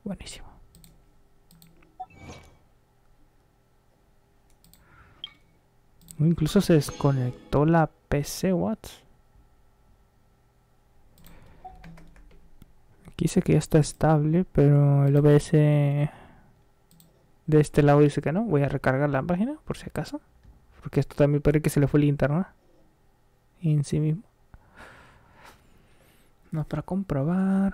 Buenísimo. Incluso se desconectó la PC, what? Aquí dice que ya está estable, pero el OBS de este lado dice que no. Voy a recargar la página, por si acaso. Porque esto también parece que se le fue el internet en sí mismo. No, para comprobar.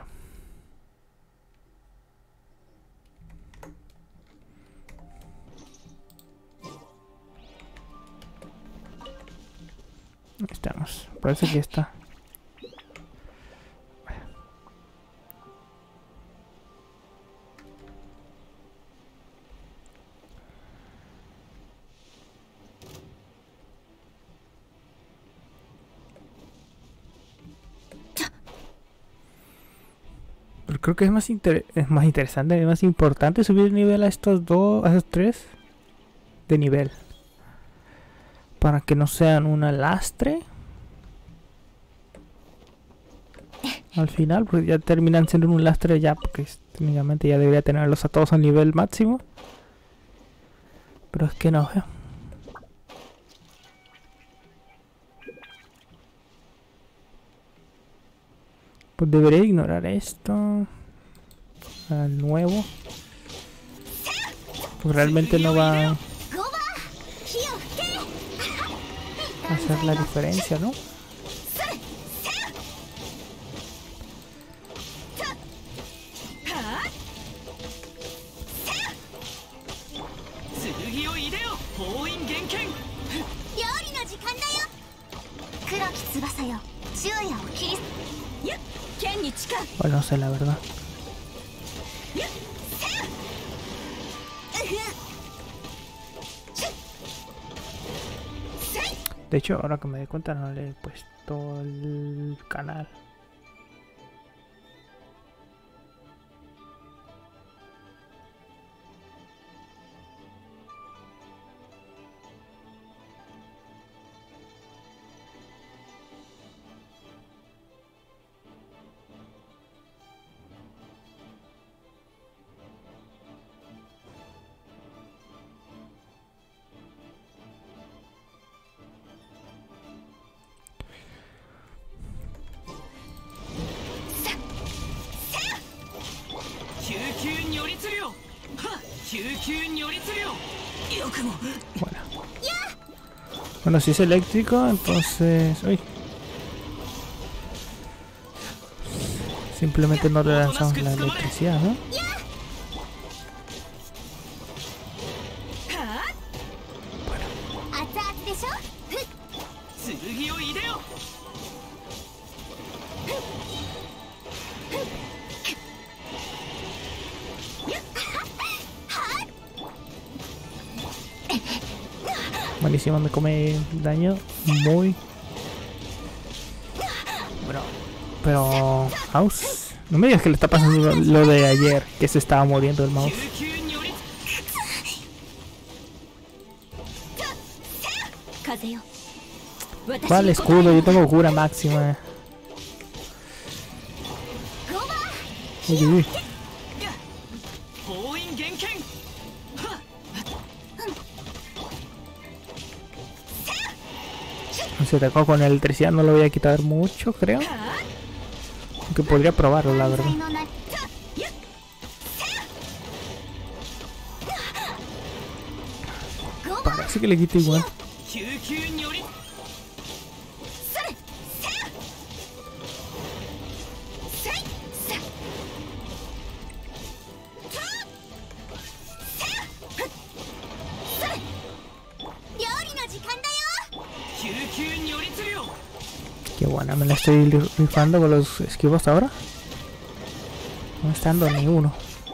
Ahí estamos. Parece que está. Pero creo que es más interesante, es más importante subir el nivel a estos dos, a estos tres de nivel. Para que no sean un lastre. Al final, pues ya terminan siendo un lastre ya, porque técnicamente ya debería tenerlos a todos al nivel máximo. Pero es que no, Pues debería ignorar esto. Al nuevo. Pues realmente no va a hacer la diferencia, ¿no? Bueno, no sé la verdad. De hecho, ahora que me doy cuenta no le he puesto el canal. Bueno, si es eléctrico, entonces... Uy. Simplemente no le lanzamos la electricidad, ¿no? Buenísimo, me come daño muy... Bueno, pero... Mouse, no me digas que le está pasando lo de ayer, que se estaba muriendo el mouse. ¿Cuál escudo? Yo tengo cura máxima. Uy, uy. Se atacó con electricidad, no lo voy a quitar mucho, creo. Aunque podría probarlo, la verdad. Parece que le quito igual. Qué buena, me la estoy rifando con los esquivos ahora. No está dando ni uno.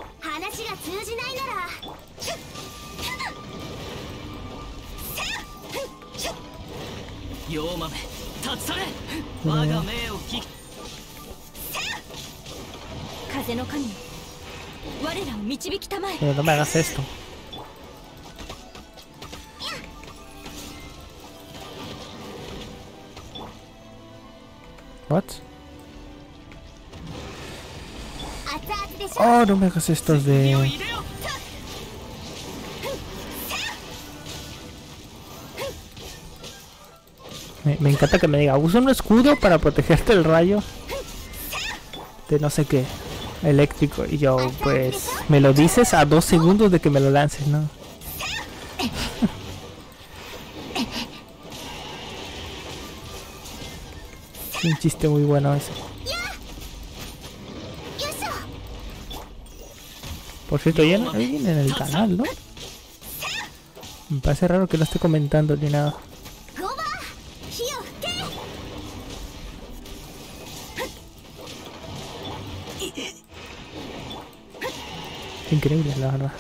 Pero no me hagas esto. What? Oh, no me hagas estos de... Me encanta que me diga, usa un escudo para protegerte del rayo de no sé qué, eléctrico. Y yo, pues, me lo dices a 2 segundos de que me lo lances, ¿no? Es un chiste muy bueno ese. Por cierto, hay alguien en el canal, ¿no? Me parece raro que no esté comentando ni nada. Increíble, la verdad.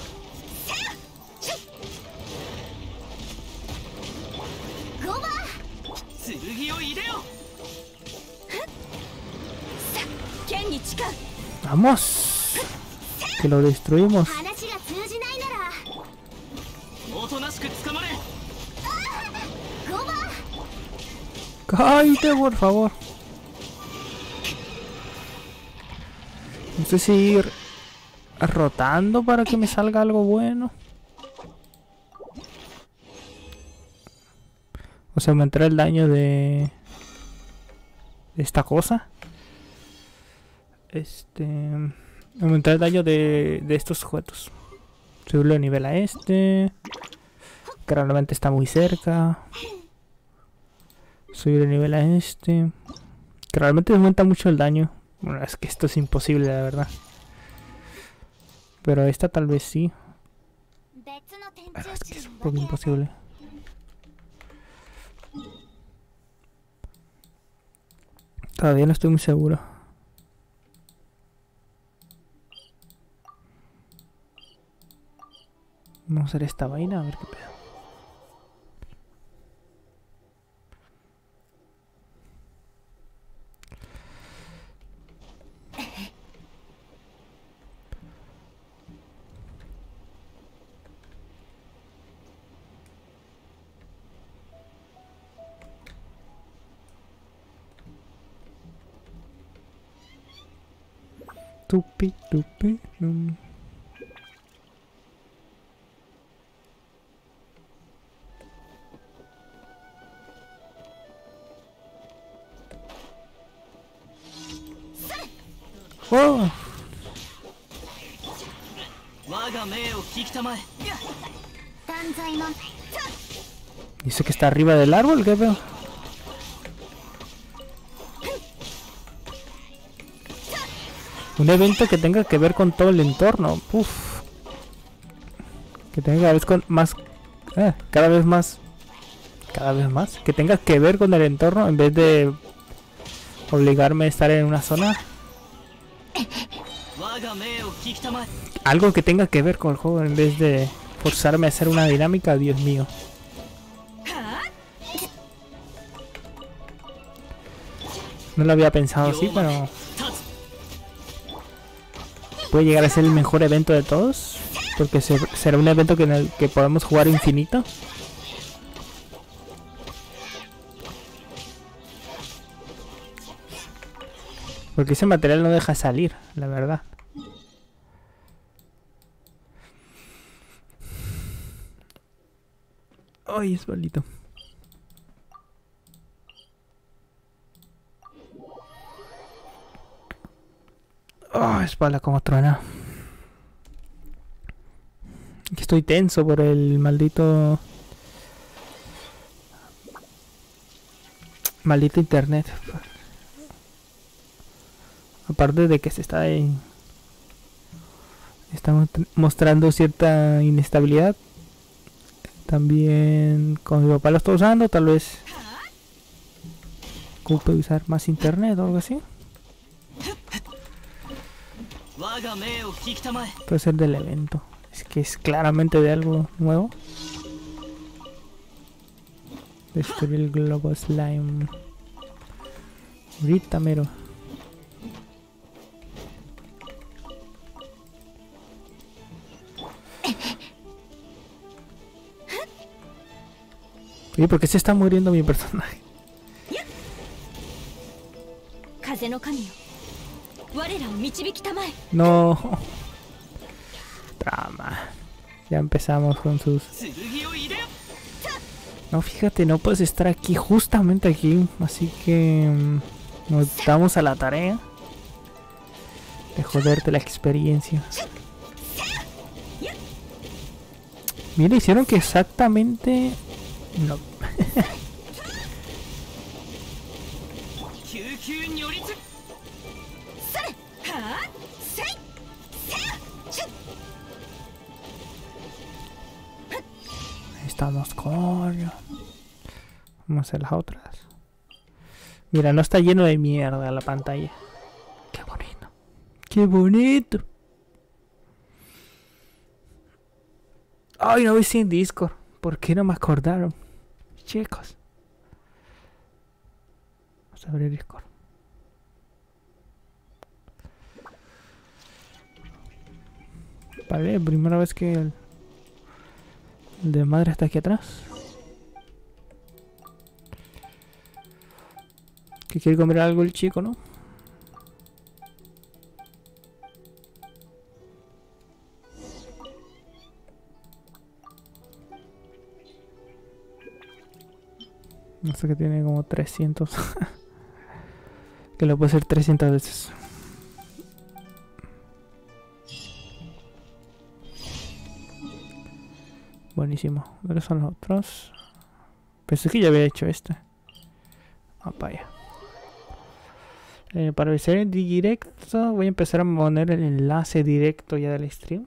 ¡Vamos! Que lo destruimos. ¡Cállate, por favor! No sé si ir rotando para que me salga algo bueno. O sea, aumentar el daño de esta cosa. Aumentar el daño de estos sujetos. Subirlo de nivel a este. Que realmente está muy cerca. Subir de nivel a este. Que realmente aumenta mucho el daño. Bueno, es que esto es imposible, la verdad. Pero esta tal vez sí. Pero es que es un poco imposible. Todavía no estoy muy seguro. Vamos a hacer esta vaina a ver qué pedo. Tupi, tupi, ¡Oh! Dice que está arriba del árbol, ¿qué veo? Un evento que tenga que ver con todo el entorno. Uf. Que tenga que ver con más... cada vez más. Cada vez más. Que tenga que ver con el entorno en vez de obligarme a estar en una zona. Algo que tenga que ver con el juego en vez de forzarme a hacer una dinámica, Dios mío. No lo había pensado así, pero... puede llegar a ser el mejor evento de todos. Porque será un evento en el que podemos jugar infinito. Porque ese material no deja salir, la verdad. Ay, es bonito. Oh, espalda como truena. Estoy tenso por el maldito internet. Aparte de que se está mostrando cierta inestabilidad. También con mi papá lo está usando, tal vez ocupe usar más internet o algo así. Puede ser del evento. Es que es claramente de algo nuevo. Destruir el globo slime. Ahorita mero. Oye, ¿por qué se está muriendo mi personaje? No. Trama. Ya empezamos con sus... No, fíjate, no puedes estar aquí, justamente aquí. Así que nos damos a la tarea de joderte la experiencia. Mira, hicieron que exactamente... No. Ahí estamos, coño. Vamos a hacer las otras. Mira, no está lleno de mierda la pantalla. Qué bonito. Qué bonito. Ay, no vi sin Discord. ¿Por qué no me acordaron? Chicos. Vamos a abrir Discord. Vale, primera vez que el de madre está aquí atrás. Que quiere comer algo el chico, ¿no? No sé, que tiene como 300. Que lo puede hacer 300 veces. Buenísimo. ¿Dónde son los otros? Pensé que ya había hecho este. Ah, vaya. Para hacer el directo voy a empezar a poner el enlace directo ya del stream.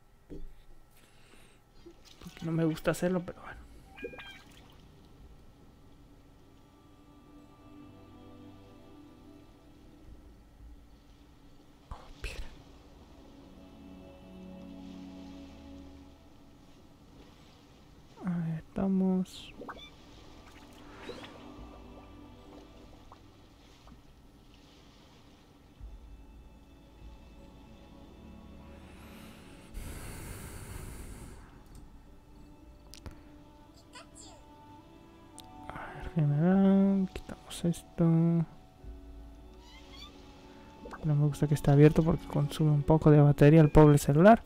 Porque no me gusta hacerlo, pero bueno. Ahí estamos. General, quitamos esto. No me gusta que esté abierto porque consume un poco de batería el pobre celular.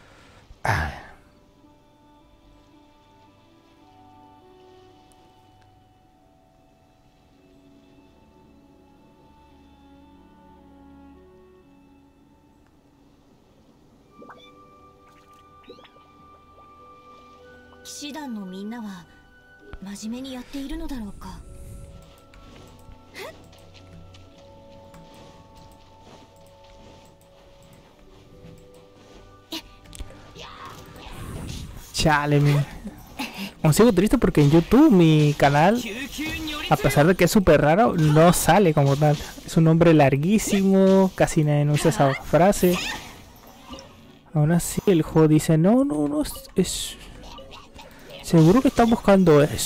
Chale, aún sigo triste porque en YouTube mi canal, a pesar de que es súper raro, no sale como tal. Es un nombre larguísimo, casi nadie usa esa frase. Aún así el juego dice, no, es... Seguro que están buscando eso.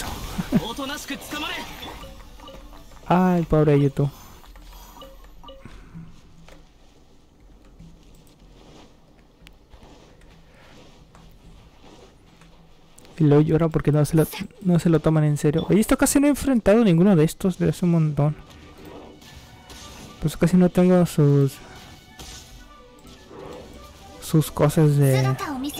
Ay, pobre YouTube. Y luego llora porque no se lo toman en serio. Oye, esto casi no he enfrentado ninguno de estos de hace un montón. Pues casi no tengo sus cosas de...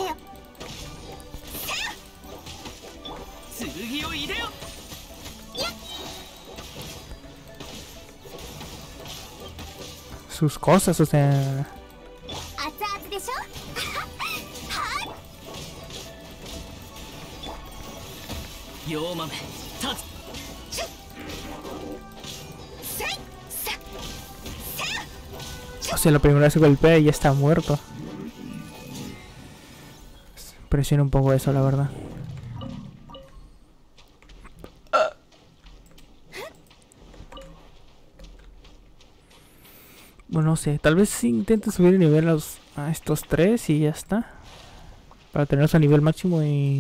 Sus cosas, o sea... O sea, la primera vez que golpea y ya está muerto. Presiona un poco eso, la verdad. Bueno, no sé, tal vez sí intente subir el nivel a estos tres y ya está. Para tenerlos a nivel máximo y...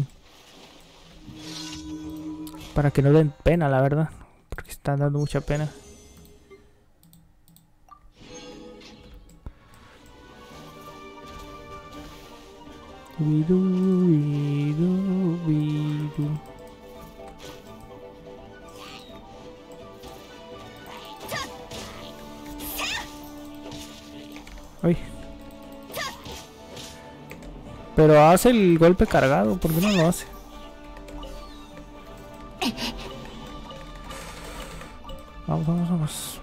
para que no den pena, la verdad. Porque están dando mucha pena. Pero hace el golpe cargado, ¿por qué no lo hace? Vamos, vamos, vamos.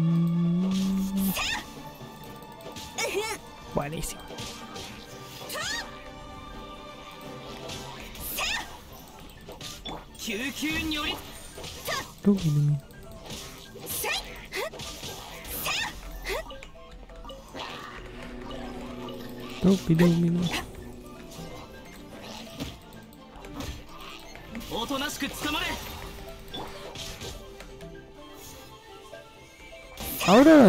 Buenísimo. Ahora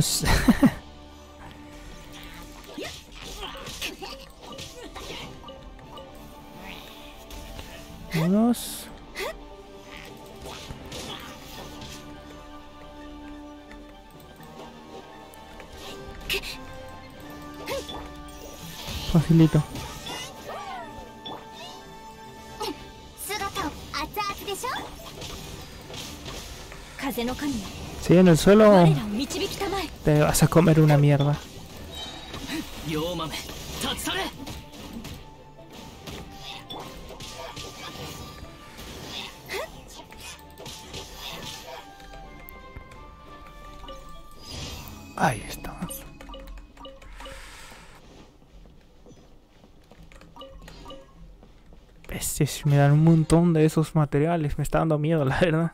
Vámonos. Facilito. Sí, en el suelo te vas a comer una mierda. Ahí estamos. Besties, me dan un montón de esos materiales. Me está dando miedo, la verdad.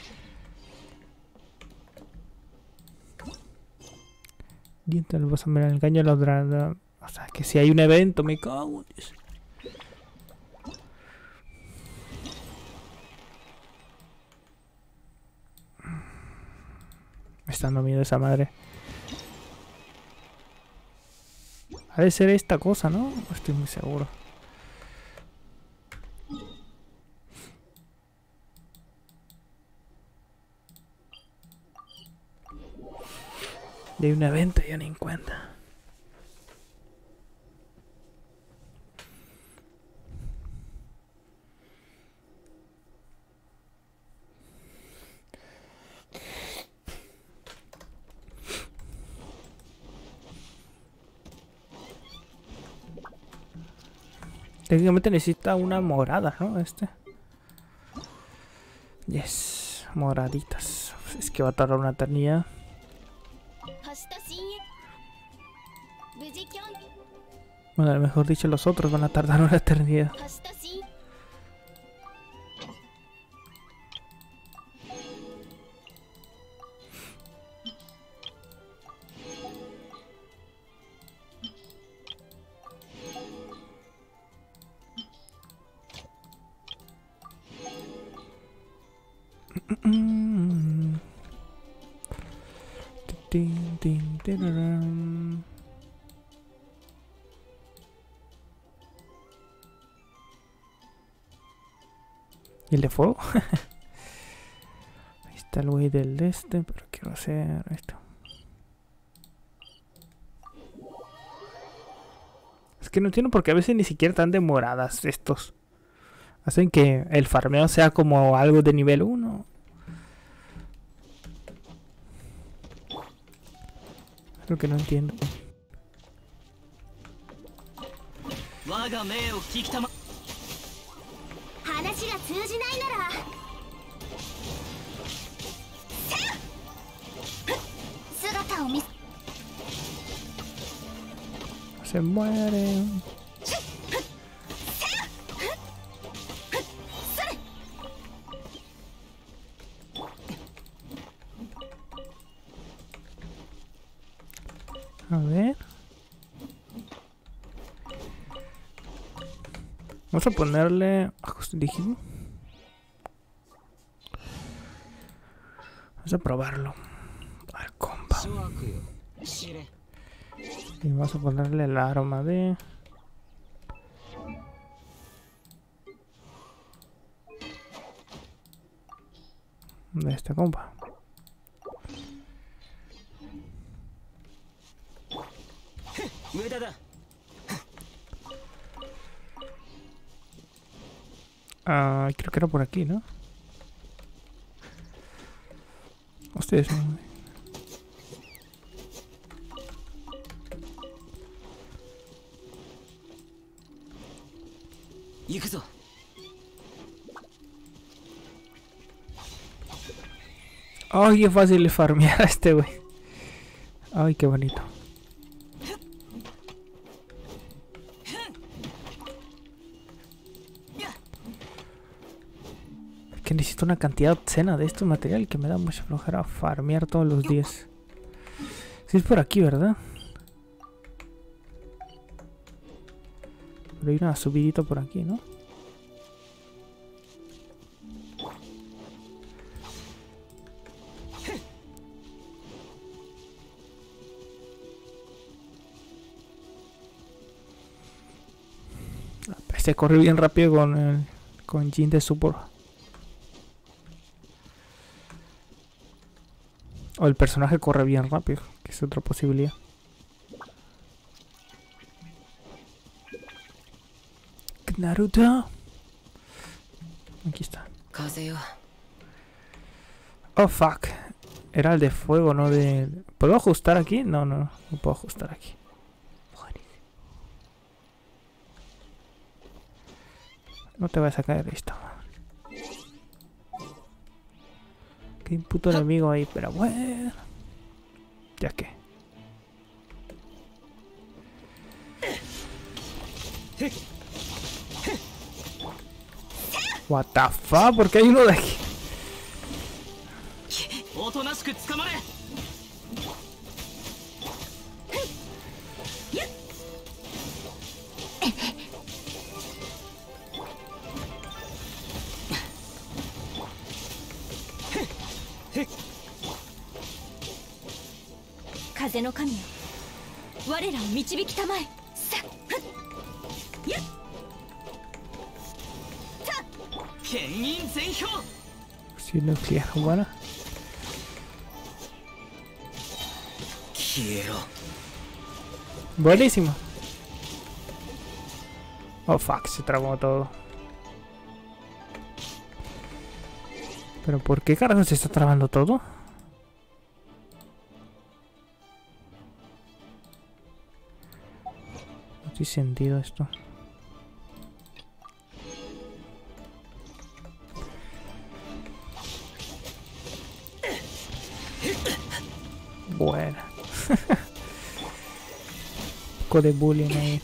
Dientes, vas a mirar el caño de los dragones. O sea, que si hay un evento, me cago en Dios. Me está dando miedo esa madre. Ha de ser esta cosa, ¿no? No estoy muy seguro. Y hay un evento y yo ni en cuenta. Técnicamente necesita una morada, ¿no? Yes, moraditas. Es que va a tardar una eternidad. Bueno, mejor dicho, los otros van a tardar una eternidad. ¿Y el de fuego? Ahí está el güey del pero quiero hacer esto. Es que no entiendo por qué a veces ni siquiera están demoradas estos. Hacen que el farmeo sea como algo de nivel 1. Es lo que no entiendo. Se muere. A ver. Vamos a ponerle ajuste dígito. Vamos a probarlo. A ver, compa. Y vamos a ponerle el aroma de este compa. Ah, creo que era por aquí, ¿no? Ustedes no. Ay, qué fácil es farmear a este güey. Ay, qué bonito. Es que necesito una cantidad obscena de estos materiales que me da mucha flojera farmear todos los días. Si es por aquí, ¿verdad? Pero hay una subidita por aquí, ¿no? Se corre bien rápido con Jin de support. O el personaje corre bien rápido, que es otra posibilidad. Naruto. Aquí está. Oh fuck. Era el de fuego, no de... ¿Puedo ajustar aquí? No, no puedo ajustar aquí. No te vas a caer esto. Qué puto enemigo ahí, pero bueno. Ya que. What the fuck, ¿por qué hay uno de aquí? Sí, nuclear, bueno. Buenísimo. Oh fuck, se trabó todo. ¿Pero por qué carajo se está trabando todo? No tiene sentido esto. Bueno. Un poco de bullying ahí.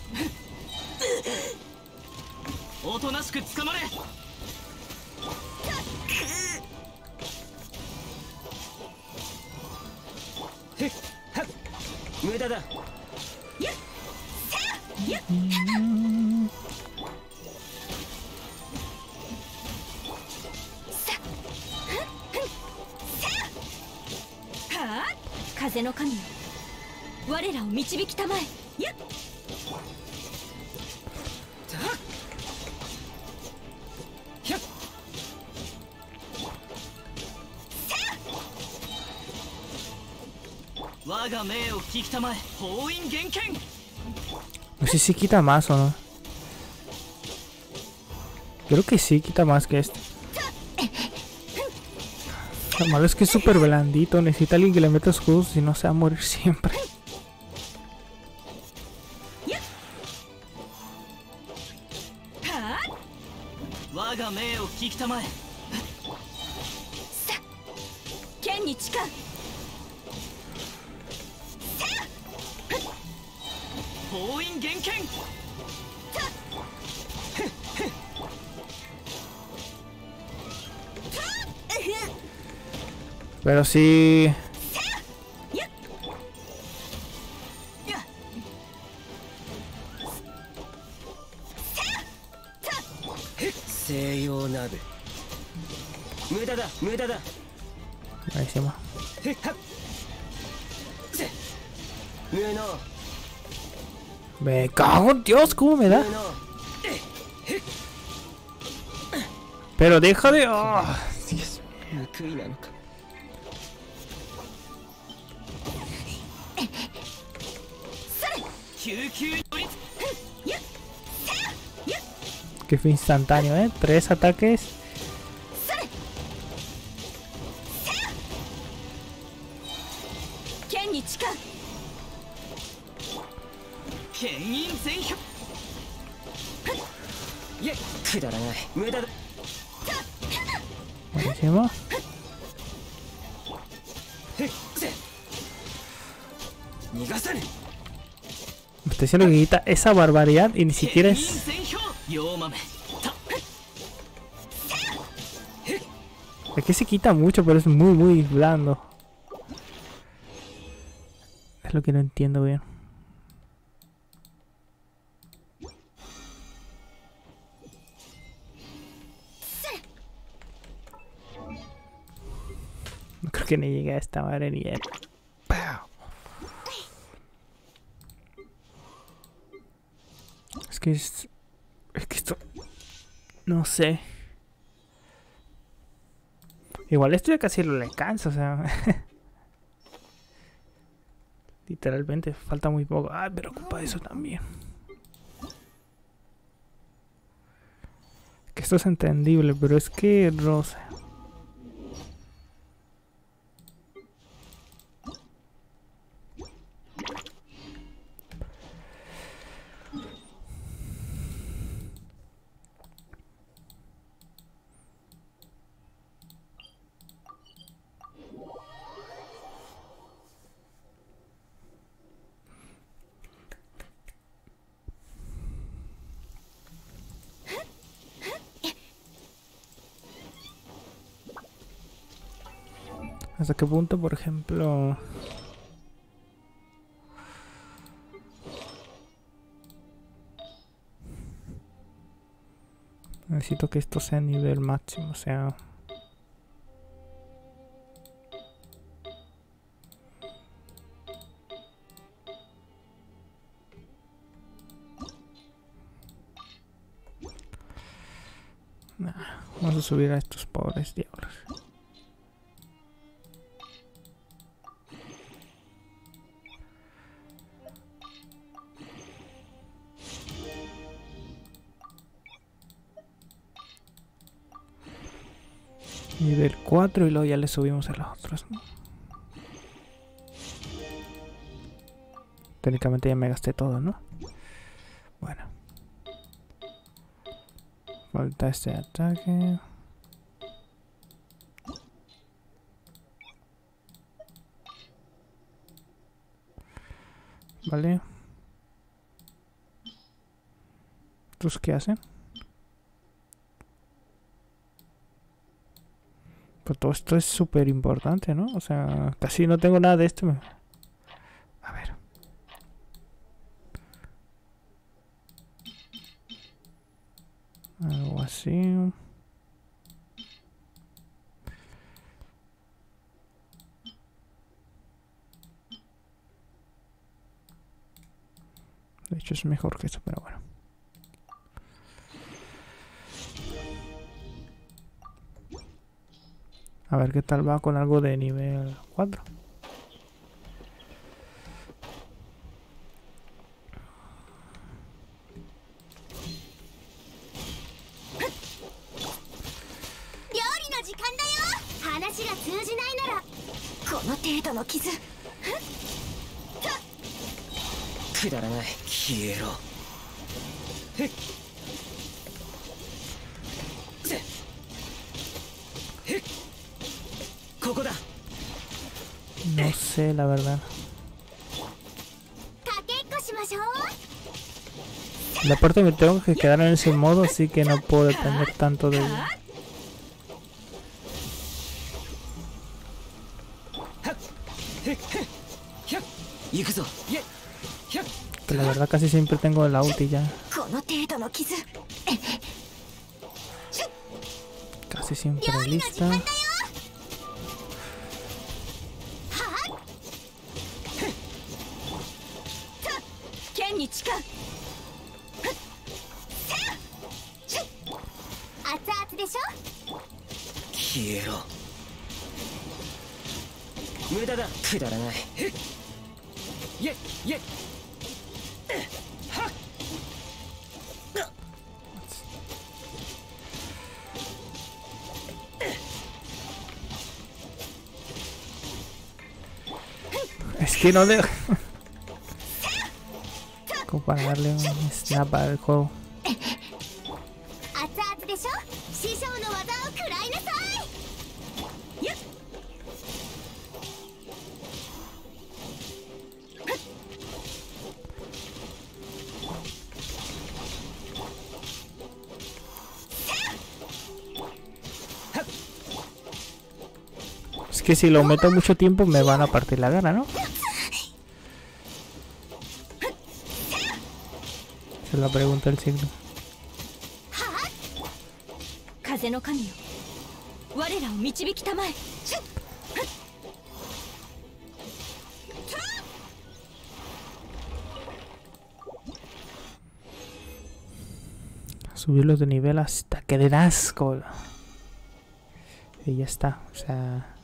No sé si quita más o no. Creo que sí, quita más que este. Lo malo es que es súper blandito. Necesita alguien que le meta escudos, si no se va a morir siempre. Pero sí. Buenísimo. Me cago en Dios, ¿cómo me da? Pero deja de... Oh, Dios mío. Que fue instantáneo, ¿eh? 3 ataques. Buenísimo. Me estoy diciendo que quita esa barbaridad y ni siquiera es... Es que se quita mucho, pero es muy blando. Es lo que no entiendo bien. No creo que ni llegue a esta madre ni él. Es que esto... No sé. Igual esto ya casi lo le alcanza, o sea... Literalmente, falta muy poco. Ah, pero ocupa eso también. Que esto es entendible, pero es que... Rosa... ¿Hasta qué punto, por ejemplo? Necesito que esto sea nivel máximo, o sea... Nah, vamos a subir a estos pobres diablos. Nivel 4 y luego ya le subimos a los otros, ¿no? Técnicamente ya me gasté todo, ¿no? Bueno. Falta este ataque. Vale. ¿Estos qué hacen? Pues todo esto es súper importante, ¿no? O sea, casi no tengo nada de esto. A ver. Algo así. De hecho es mejor que eso, pero bueno. A ver qué tal va con algo de nivel 4. No sé, la verdad. La parte me tengo que quedar en ese modo, así que no puedo depender tanto de... Que la verdad casi siempre tengo la ulti ya. Casi siempre lista. Es que no dejo. Como para darle un snap al juego. Es que si lo meto mucho tiempo me van a partir la cara, ¿no? Se la pregunta el siglo. Subirlos de nivel hasta que den asco. Y ya está, o sea...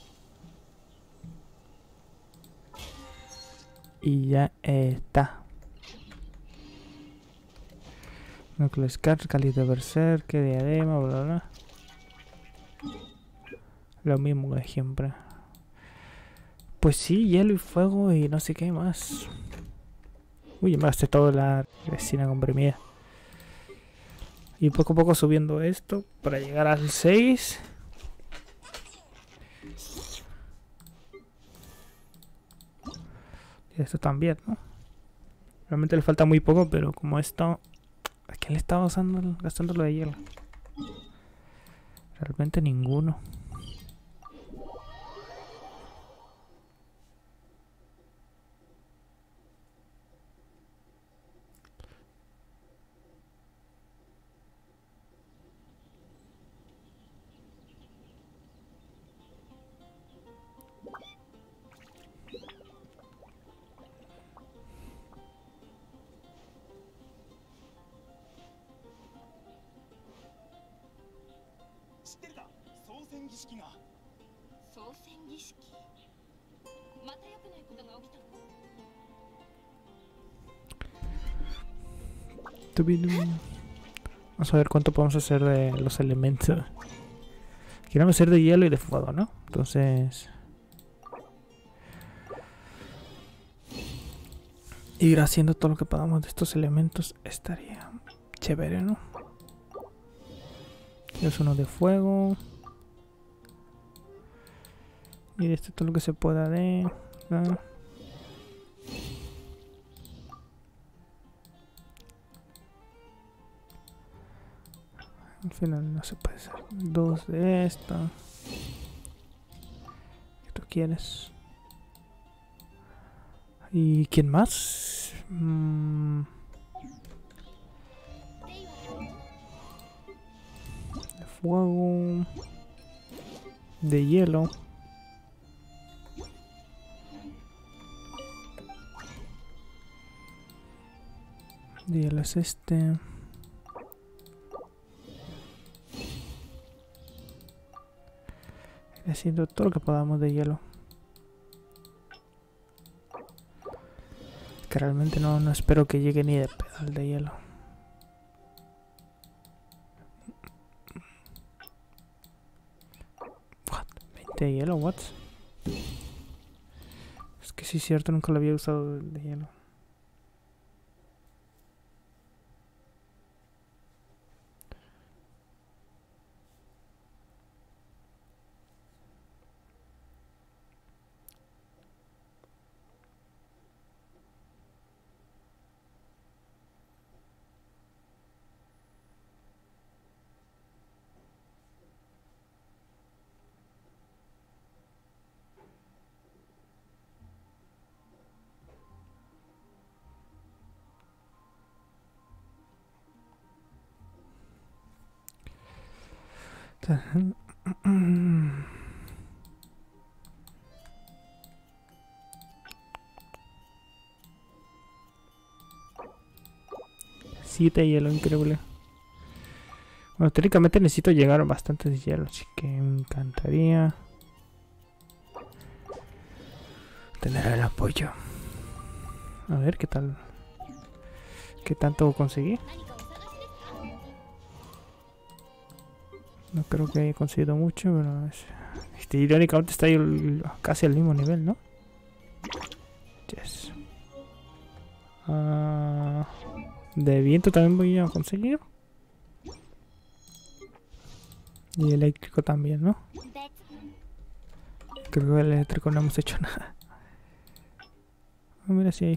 Y ya está. Núcleo Scar, cáliz de berserk, diadema, bla bla. Lo mismo de siempre. Pues sí, hielo y fuego y no sé qué más. Uy, me gasté toda la resina comprimida. Y poco a poco subiendo esto para llegar al 6. Y esto también, ¿no? Realmente le falta muy poco, pero como esto... ¿A quién le estaba gastando lo de hielo? Realmente ninguno. Vamos a ver cuánto podemos hacer de los elementos. Queremos hacer de hielo y de fuego, ¿no? Entonces... ir haciendo todo lo que podamos de estos elementos estaría chévere, ¿no? Es uno de fuego. Y de todo lo que se pueda de... ¿no? Al final no se puede hacer. 2 de esta. ¿Qué tú quieres? ¿Y quién más? De fuego. De hielo. De hielo es este. Haciendo todo lo que podamos de hielo. Que realmente no espero que llegue ni de pedal de hielo. What? ¿20 de hielo? What? Es que sí es cierto, nunca lo había usado de hielo. Siete hielo, increíble. Bueno, técnicamente necesito llegar a bastantes hielo, así que me encantaría tener el apoyo. A ver qué tal. ¿Qué tanto conseguí? No creo que haya conseguido mucho, pero irónicamente está ahí casi al mismo nivel, ¿no? Yes. De viento también voy a conseguir. Y eléctrico también, ¿no? Creo que el eléctrico no hemos hecho nada. Oh, mira si hay.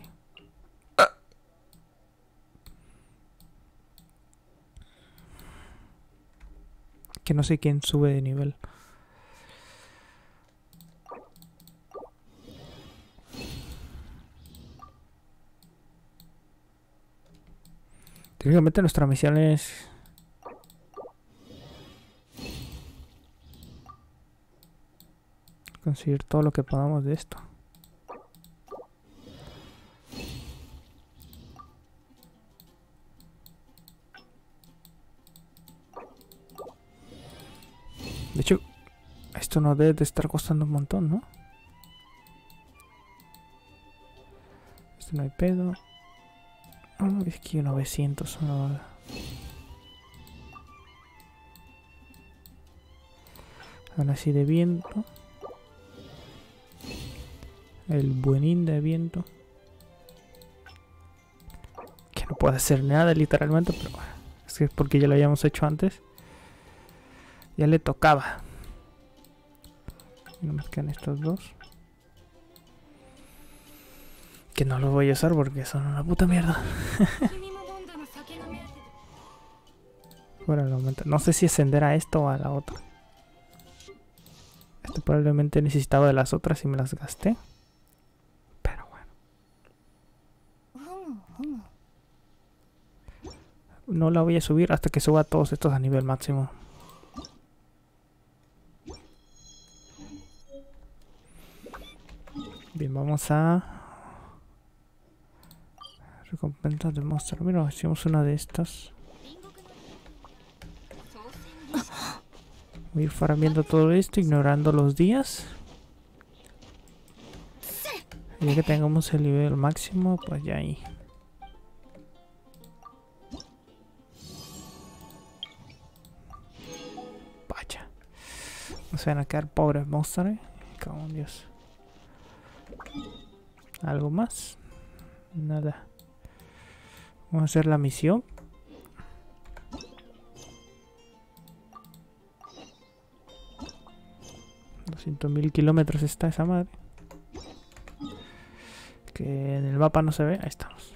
Que no sé quién sube de nivel. Técnicamente nuestra misión es conseguir todo lo que podamos de esto. De hecho, esto no debe de estar costando un montón, ¿no? Esto no hay pedo. Oh, es que 900 no. Ahora así de viento. El buenín de viento. Que no puede hacer nada literalmente, pero bueno, es que es porque ya lo habíamos hecho antes. Ya le tocaba. No me quedan estos dos. Que no los voy a usar porque son una puta mierda. Fuera el momento. No sé si ascender a esto o a la otra. Este probablemente necesitaba de las otras y me las gasté. Pero bueno. No la voy a subir hasta que suba todos estos a nivel máximo. Bien, vamos a... recompensas de monstruo. Mira, hicimos una de estas. Voy a ir farmeando todo esto, ignorando los días. Y ya que tengamos el nivel máximo, pues ya ahí. Vaya. No se van a quedar pobres monstruos. Cago en Dios. ¿Algo más? Nada. Vamos a hacer la misión. $200.000 kilómetros está esa madre. Que en el mapa no se ve. Ahí estamos.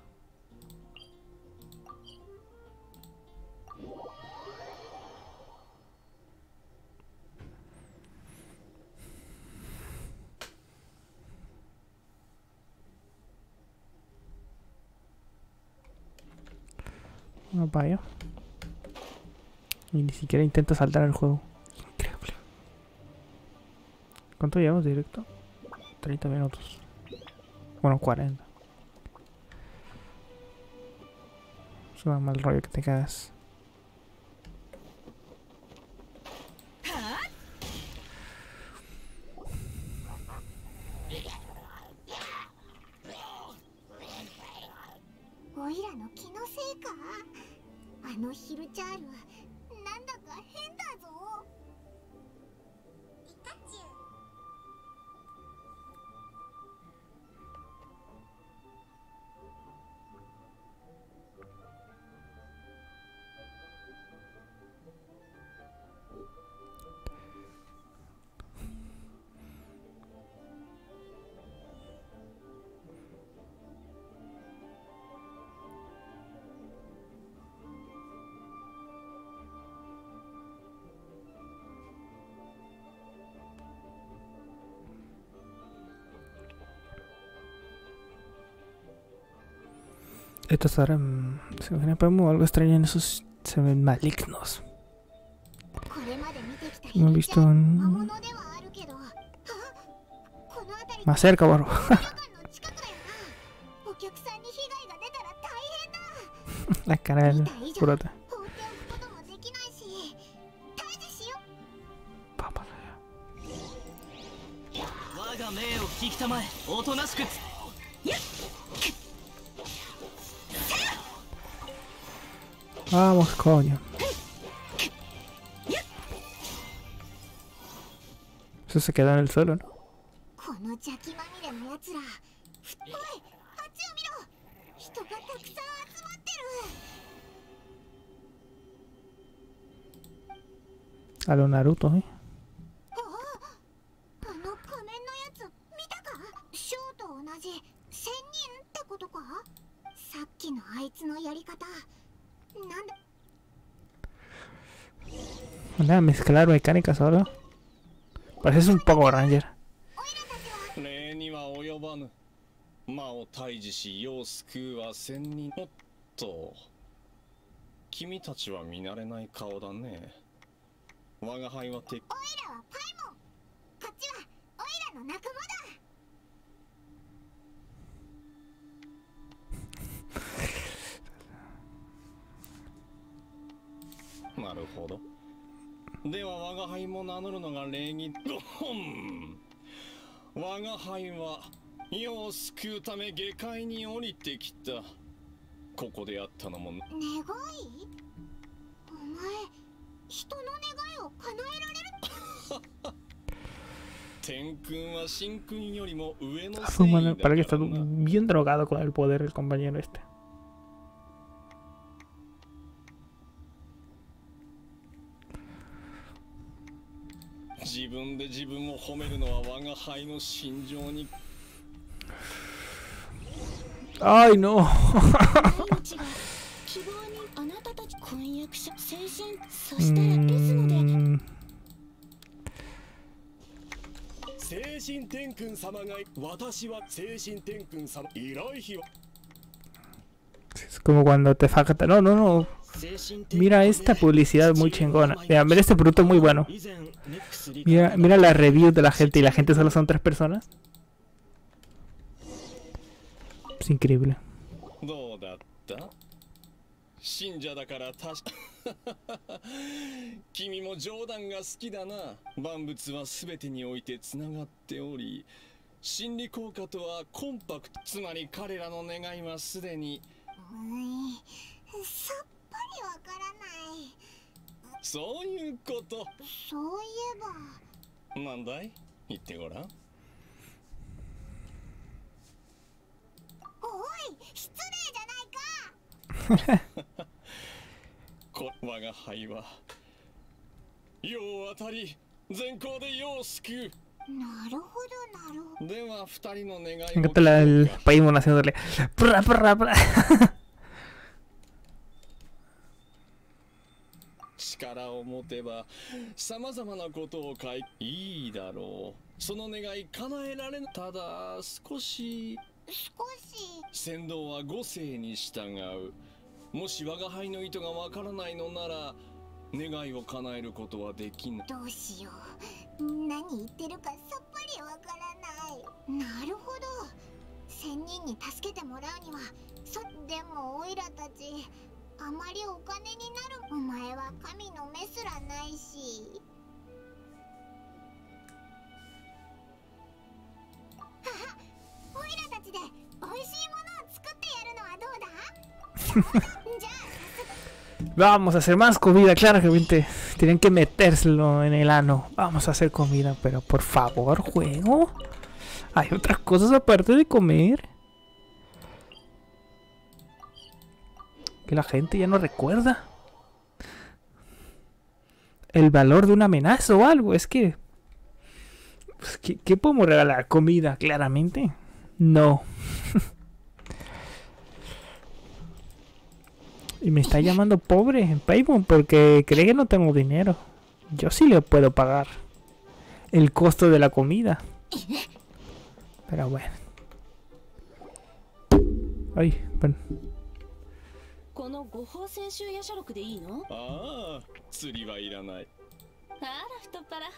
No para allá. Y ni siquiera intenta saltar el juego. Increíble. ¿Cuánto llevamos directo? 30 minutos. Bueno, 40. Es un mal rollo que te cagas. Estos ahora se me pongo algo extraño en esos. Se ven malignos. No he visto un... Más cerca, barro. La cara del brote. Vamos allá. Vamos, coño. Eso se queda en el suelo, ¿no? A lo Naruto, ¿eh? あの仮面のやつ見たか？ショーと同じ仙人ってことか？さっきのあいつのやり方なんだ。 Nada, mezclar mecánica solo. Pareces un Power Ranger. 礼には及ばぬ。魔を退治し世を救うは千人。おっと、君たちは見慣れない顔だね。我が輩は敵。 オイラはパイモン、こっちはオイラの仲間だ。 なるほど。では我が輩も名乗るのが礼儀。ごほん。我が輩は世を救うため下界に降りてきた。ここであったのも。 願い？お前、人の願いを叶えられる？ 天君は神君よりも上の Su 聖 mano, 位だ para que か está らな。 bien drogado con el poder el compañero este. 自分で自分を褒めるのは我が輩の心情に。 Ay, no. 毎日が希望にあなたたち婚約者精神そしたらですので精神天君様が私は精神天君様依頼費は Es como cuando te facta. No, no, no. Mira esta publicidad muy chingona. Mira, mira este producto muy bueno. Mira, mira la review de la gente y la gente solo son 3 personas. Es increíble. どうだった？信者だから確か君も冗談が好きだな。万物は全てにおいてつながっており、心理効果とはコンパクト。つまり彼らの願いはすでに。 さっぱりわからない。 そういうこと。 そういえばなんだい？言ってごらん。 おい、失礼じゃないか。 我が輩は世を渡り全校で世を救う。 なるほどなるほど。 では二人の願い Me encanta el Paimon haciéndole. Prra, prra, prra. 力を持てばさまざまなことをいいだろう。その願い叶えられぬ。ただ少し先導は五世に従う。もし我が輩の意図がわからないのなら願いを叶えることはできない。 どうしよう。何言ってるかさっぱりわからない。なるほど。仙人に助けてもらうにはでもオイラたちあまりお金になる。お前は神の目すらないし。オイラたちで美味しいものを作ってやるのはどうだ？じゃあ Vamos a hacer más comida, claramente. Tienen que metérselo en el ano. Vamos a hacer comida, pero por favor, juego. Hay otras cosas aparte de comer. Que la gente ya no recuerda. El valor de una amenaza o algo. Es que... Pues, ¿qué podemos regalar? ¿Comida? Claramente. No. Y me está llamando pobre en Paimon porque cree que no tengo dinero. Yo sí le puedo pagar el costo de la comida. Pero bueno. Ay, bueno. この五宝千秋夜叉録でいいの？ ああ、釣りはいらない。 あら太っ腹。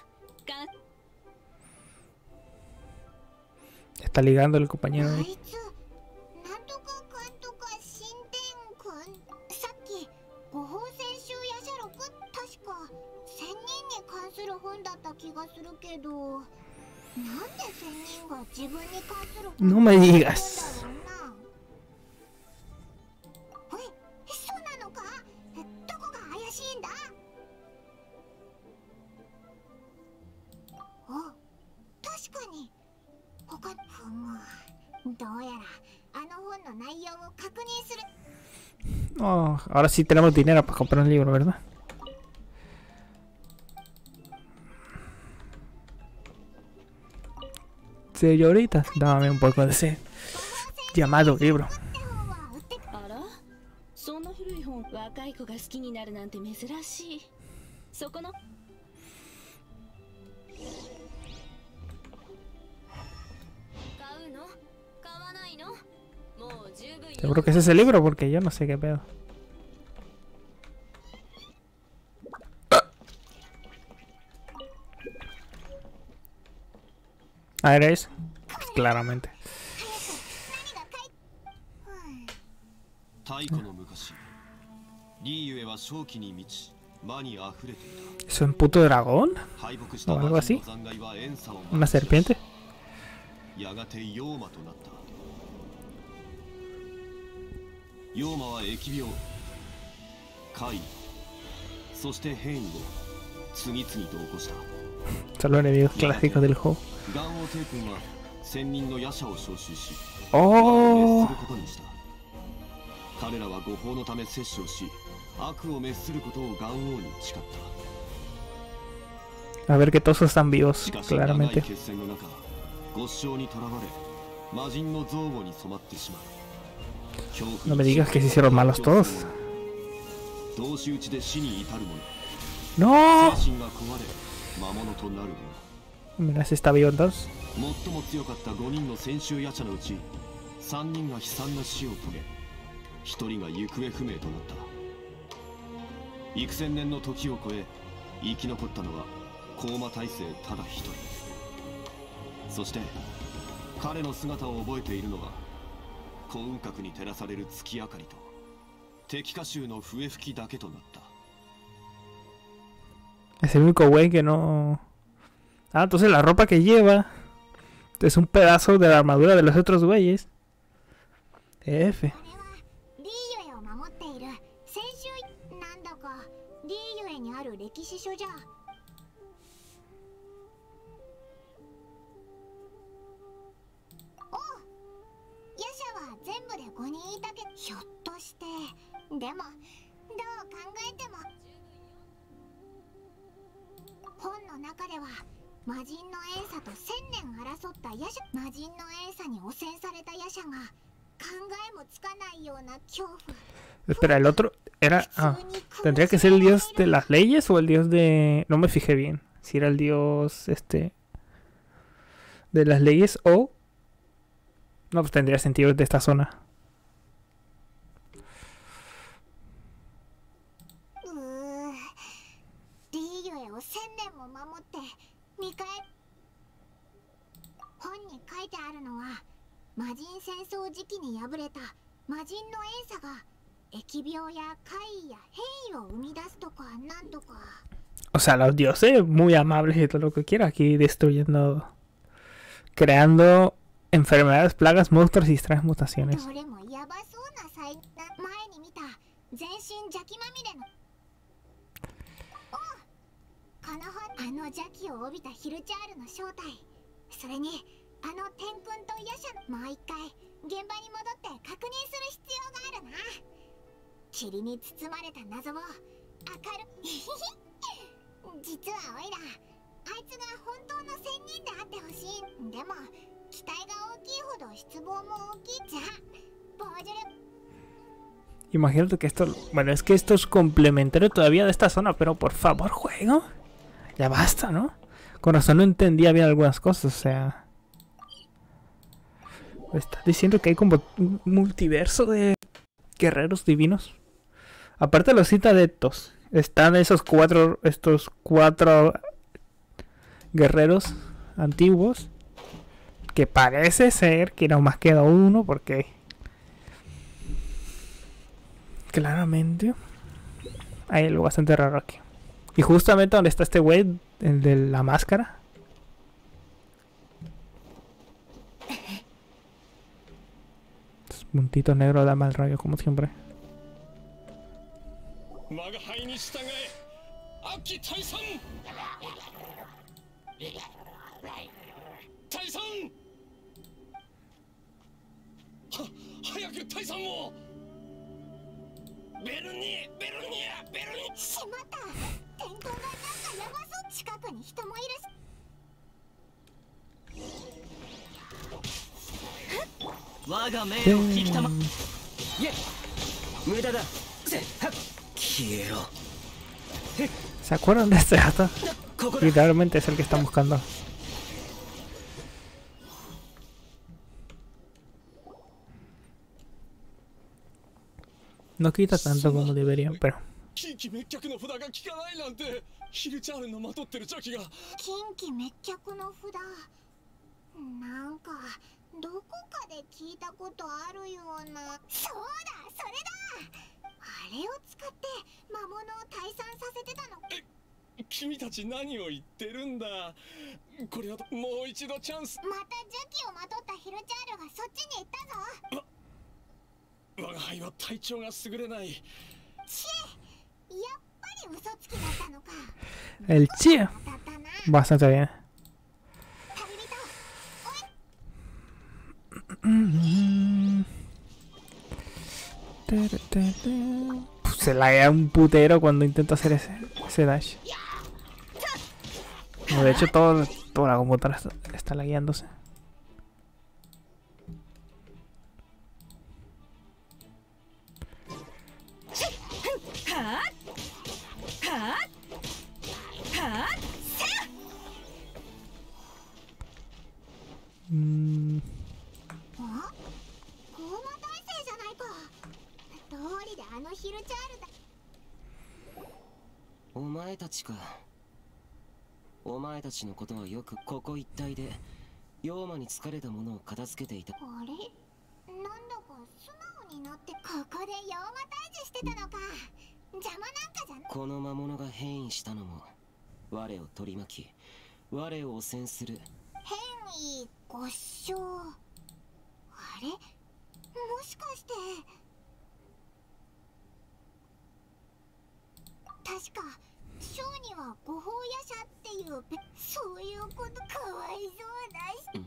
Está ligando el compañero あ ahí. いつなんとかかんとか神殿くん。さっき五宝千秋夜叉録確か仙人に関する本だった気がするけど、なんで仙人が自分に関する本 No me digas. なんだろうな。え、そうなのか？どこが怪しいんだ？あ、確かに。他ふむ。どうやらあの本の内容を確認する。 Oh, ahora sí tenemos dinero para comprar un libro, ¿verdad? Señorita, dame un poco de ese llamado libro. あら、そんな古い本若い子が好きになるなんて珍しい。そこの買うの買わないのもう十分よ。 Seguro que es ese libro porque yo no sé qué pedo. Ah, era eso. Claramente. 太古の昔、リーユエは正気に満ち魔にあふれていた。 ¿Es un puto dragón? 敗北した ¿O algo 魔 así? 人の残骸はエンサを ¿Una serpiente? やがてヨーマとなった。ヨーマは疫病、怪異、そして変異を次々と起こした。 Son los enemigos clásicos del juego. ガンオテイ君は千人の夜叉を招集し、 ¡Oh! 滅することにした。彼らは誤報のため摂取をし、悪を滅することをガン王に誓った。 A ver que todos están vivos, しかし長い claramente. 決戦の中、極小にとらわれ、魔人の憎悪に染まってしまう。 No me digas que se hicieron malos todos. 同士討ちで死に至る者、 ¡No! 精神が壊れ、魔物となる者。 Mira, si está vivo entonces. 最も強かった5人の先週夜叉のうち、3人が悲惨な死を遂げ、1人が行方不明となった。幾千年の時を超え、生き残ったのは高魔大聖ただ一人。そして彼の姿を覚えているのは、幸運閣に照らされる月明かりと敵歌集の笛吹きだけとなった。 Es el único güey que no... Ah, entonces la ropa que lleva es un pedazo de la armadura de los otros güeyes. F. リーユエを守っている先週なんだかリーユエにある歴史書じゃ。おう、夜叉は全部で5人いたけど、ひょっとしてでもどう考えても本の中では魔人のエンサと1000年争った夜叉、魔人のエンサに汚染された夜叉が考えもつかないような恐怖。 Espera, el otro era... Ah, ¿tendría que ser el dios de las leyes o el dios de...? No me fijé bien. Si era el dios, de las leyes o... No, pues tendría sentido de esta zona. リーユエを1000年も守って見返る。本に書いてあるのは、魔人戦争時期に敗れた魔人のエンサが疫病や怪異や変異を生み出すとかなんとか。 O sea, los dioses muy amables y todo lo que quiera. Aquí destruyendo... Creando enfermedades, plagas, monstruos y extrañas mutaciones. どれもヤバそうな前に見た全身邪気まみれの。おう、この本、あの邪気を帯びたヒルチャールの正体、それにあの天君と夜叉の、もう一回現場に戻って確認する必要があるな。霧に包まれた謎を明る実はオイラ、あいつが本当の仙人であってほしい。でも期待が大きいほど失望も大きい。じゃあボージョル。 Imagínate que esto... Bueno, es que esto es complementario todavía de esta zona, pero por favor, juego. Ya basta, ¿no? Con razón no entendía bien algunas cosas, o sea... Me está diciendo que hay como un multiverso de guerreros divinos. Aparte de los citadeptos, están estos cuatro guerreros antiguos. Que parece ser que no más queda uno, porque... Claramente hay algo bastante raro aquí. Y justamente donde está este güey, el de la máscara. Estos puntitos negros da mal rollo, como siempre. 我が命を引きたま。いえ、無駄だ。消えろ。 ¿Se acuerdan de este gato? ここだ。 Literalmente es el que están buscando. No quita tanto como deberían, pero... 近畿滅却の札が効かないなんて、ヒルチャールのまとってる茶器が。 近畿滅却の札、なんかどこかで聞いたことあるような。そうだ、それだ。あれを使って魔物を退散させてたの。 君たち何を言ってるんだ。これはもう一度チャンス。 また邪気をまとったヒルチャールがそっちに行ったぞ。 我が輩は体調が優れない。 チエ、やっぱり嘘つきだったのか。 El Chie. 当たったな。 Bastante bien. 旅人、 Se laguea un putero cuando intento hacer ese dash. No, de hecho, toda la computadora está lagueándose. Mm, あ、コーマ大生じゃないか。通りであのヒルチャールだ。 お前たちか。お前たちのことはよくここ一帯で妖魔に疲れたものを片付けていた。 あれ、なんだか素直になって。ここで妖魔退治してたのか。邪魔なんかじゃな。 この魔物が変異したのも我を取り巻き我を汚染する。 変異ご唱。あれ、もしかして確かショーには五法夜叉っていう、そういうこと。かわいそうだし。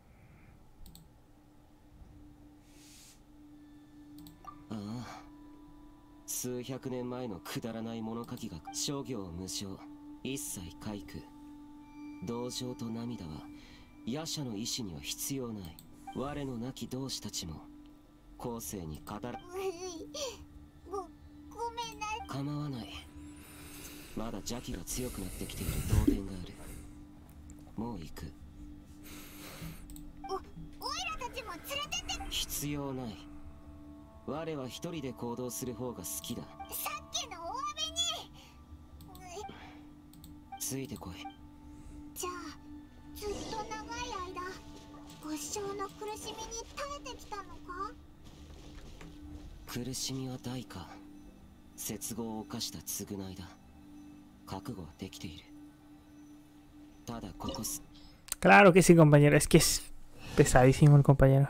ああ、数百年前のくだらない物書きが諸行無常、一切皆苦。同情と涙は夜叉の意志には必要ない。我の亡き同志たちも後世に語ら。 ごめんな。 構わない。まだ邪気が強くなってきている動電がある。もう行く。 おいらたちも連れてって。 必要ない。我は一人で行動する方が好きだ。 さっきのお詫びに。 ついてこい。 じゃあずっと長い間ご師匠の苦しみに耐えてきたのか。 苦しみは代価。絶望を犯した償いだ。覚悟はできている。ただここす。 claro que sí, compañero. Es que es pesadísimo el compañero.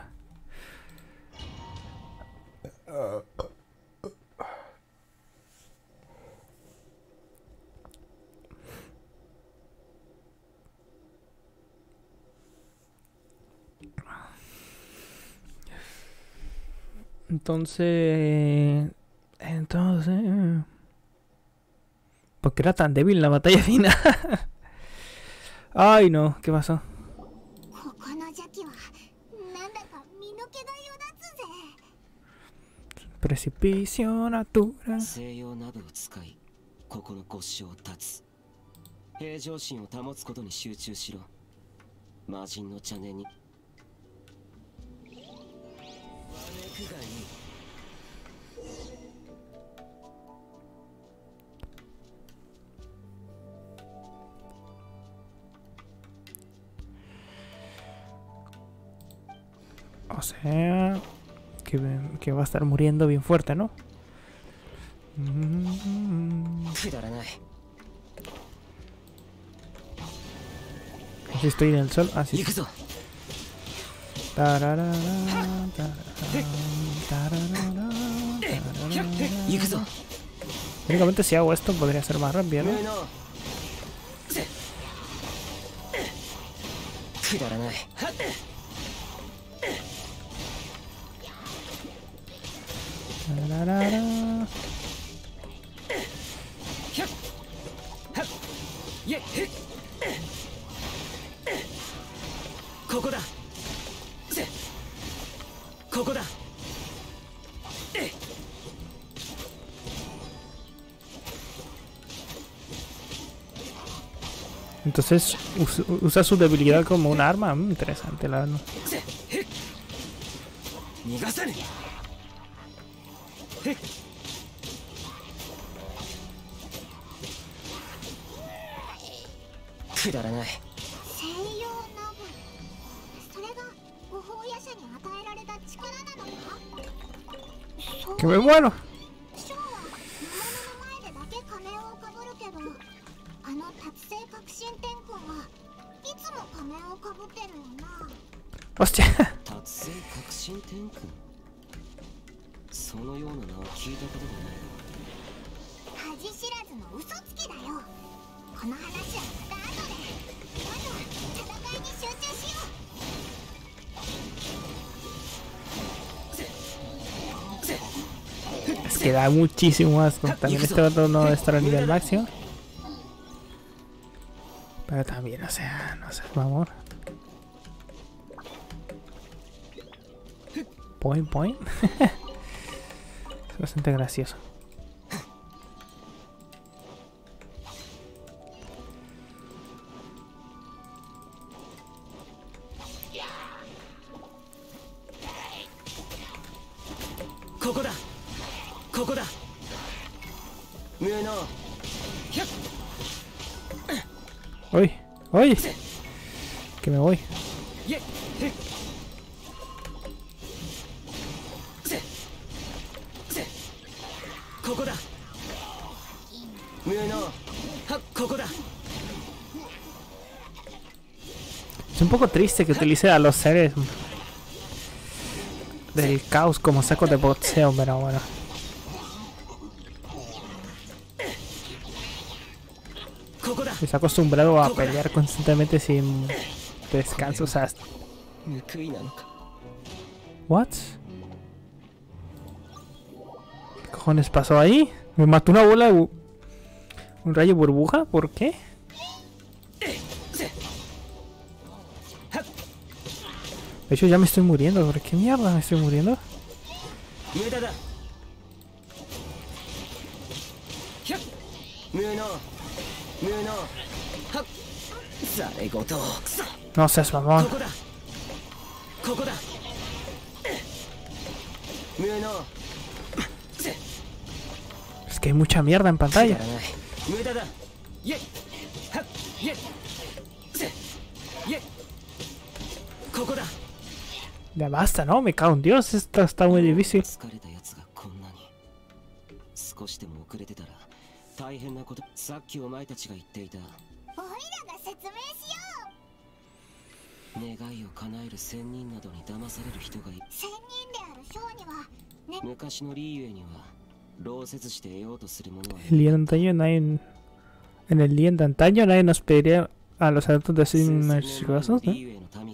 Entonces... ¿Por qué era tan débil la batalla final? Ay, no, ¿qué pasó? ここの邪気はなんだか身の毛がよだつぜ。 Precipicio natural. 西洋ナブを使い、ここのご師匠を断つ。平常心を保つことに集中しろ。魔人の邪念に。招くがいい。 O sea, que va a estar muriendo bien fuerte, ¿no? Así estoy en el sol, así. Únicamente si hago esto podría ser más rápido, ¿no? Entonces usa su debilidad como un arma. Interesante, la verdad. 逃がさねえ。くだらない。 西洋ナブ。それが無法夜叉に与えられた力なのか。そう ¡Que me muero! ショーは魔物の前でだけ仮面をかぶるけど、あの達成革新天君はいつも仮面をかぶってるよな。 ¡Hostia! 達成革新天君、そのような名は聞いたことがない。 恥知らずの嘘つきだよ。この話はまた後で。まずは戦いに集中しよう。 Es que da muchísimo asco. También este otro no estará a nivel máximo. Pero también, o sea, no sé, amor. Point, point. Es bastante gracioso. ¡Uy! ¡Uy! Que me voy. Es un poco triste que utilice a los seres del caos como saco de boxeo, pero bueno. Está acostumbrado a pelear constantemente sin descanso, o sea... ¿What? ¿Qué cojones pasó ahí? Me mató una bola de... ¿Un rayo burbuja? ¿Por qué? De hecho ya me estoy muriendo. ¿Por qué mierda me estoy muriendo? No seas mamón. Es que hay mucha mierda en pantalla. Ya basta, ¿no? Me cago en Dios. Esto está muy difícil. 少しでも遅れてたら大変なこと。さっきお前たちが言っていた。 オイラが説明しよう。願いを叶える仙人などに騙される人がいる。 仙人であるショーには、ね、 昔のリーユエには労せずして得ようとするものは。 El día de antaño nadie, en el día de antaño nadie nos pediría a los adultos de ser mercillosos, ¿no?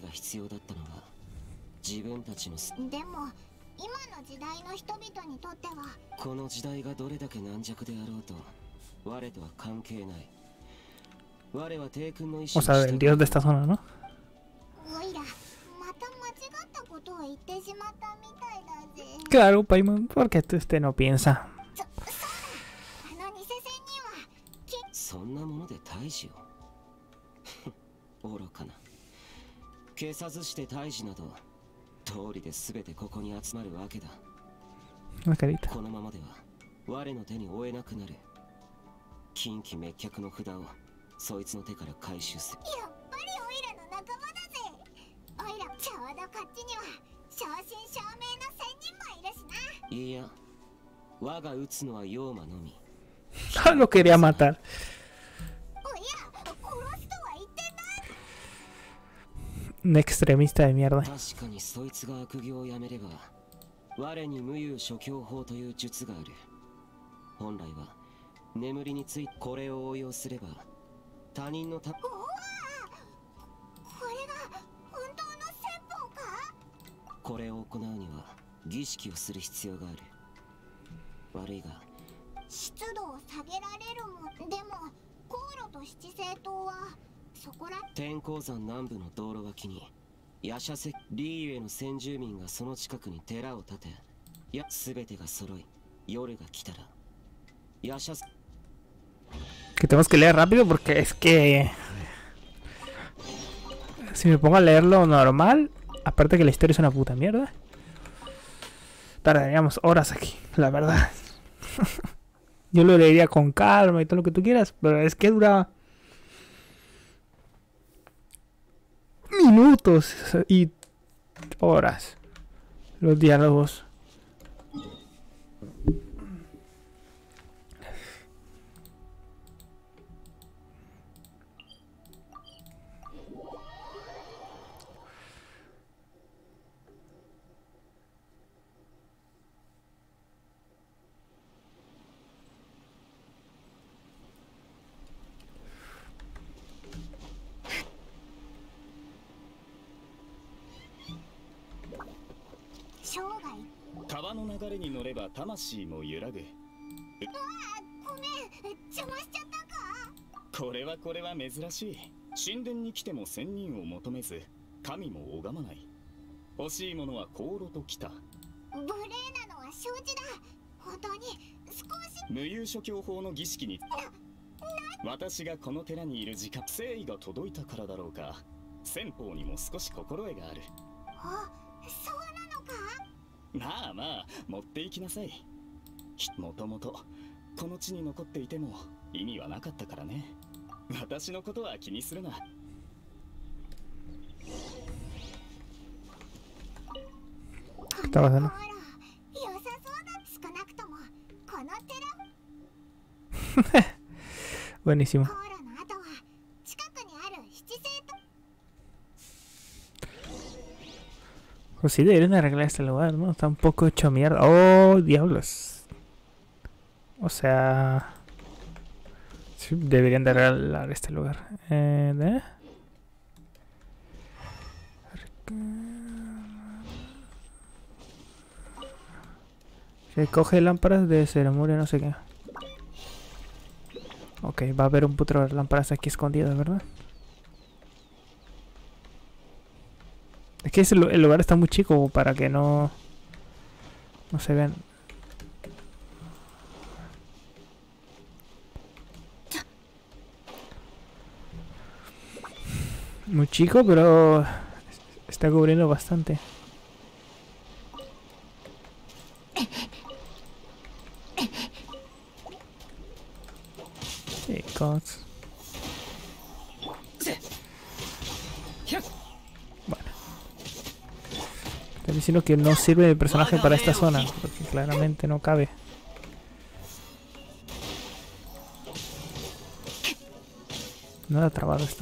自分たちの。 でも今の時代の人々にとっては、 この時代がどれだけ軟弱であろうと我とは関係ない。我は帝君の意志。 O sea, el dios de esta zona, ¿no? おいらまた間違ったことを言ってしまったみたいだぜ。 Claro, Paimon, porque usted no piensa. そうだ、あの偽仙人はそんなもので退治を愚かな。消さずして退治など通りで全てここに集まるわけだ。このままでは我の手に負えなくなる。近畿滅却の札をそいつの手から回収する。やっぱりオイラの仲間だぜ。オイラちょうどこっちには正真正銘の仙人もいるしな。いや、我が撃つのは妖魔のみ。 Lo quería matar. おや、殺すとは言ってない。 Un extremista de mierda. 確かにそいつが悪行をやめれば我に無有諸教法という術がある。本来は眠りについてこれを応用すれば他人のた。うわあ、これが本当の戦法か。これを行うには儀式をする必要がある。悪いが湿度を下げられるもん。でも航路と七星島はそこら。 天候山南部の道路脇に夜叉石リーユエの先住民がその近くに寺を建て、全てが揃い夜が来たら夜叉。 Que tenemos que leer rápido porque es que Si me pongo a leerlo normal, aparte que la historia es una puta mierda, tardaríamos horas aquí, la verdad. Yo lo leería con calma y todo lo que tú quieras, pero es que dura minutos y horas los diálogos. これは珍しい。神殿に来ても仙人を求めず、神も拝まない。欲しいものは香炉と来た。 無礼なのは承知だ。本当に少し無有諸教法の儀式に私がこの寺にいる時間、誠意が届いたからだろうか。先方にも少し心得がある。 あ、そうなのか。 まあまあ、持って行きなさい。もともとこの地に残っていても意味はなかったからね。私のことは気にするな。 Está pasando. 良さそうだ。少なくともこの寺。 Buenísimo. コーラの後は近くにある七星と。 Pues sí, deberían arreglar este lugar, ¿no? Está un poco hecho mierda. ¡Oh, diablos! O sea... Sí, deberían de arreglar este lugar. Recoge lámparas de ceremonia, no sé qué. Ok, va a haber un putro de lámparas aquí escondidas, ¿verdad? Es que el lugar está muy chico para que no se vean. Muy chico, pero está cubriendo bastante. Chicos. Bueno. Está diciendo que no sirve el personaje para esta zona, porque claramente no cabe. No ha trabado esto.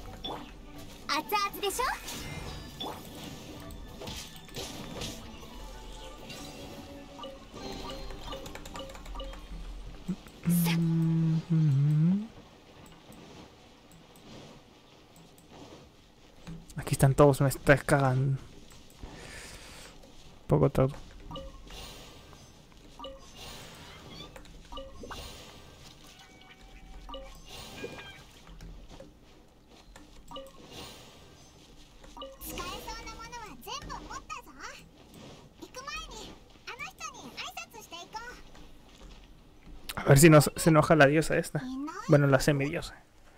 Aquí están todos, me estás cagando. Un poco todo. A ver si se enoja la diosa esta. Bueno, la semidiosa.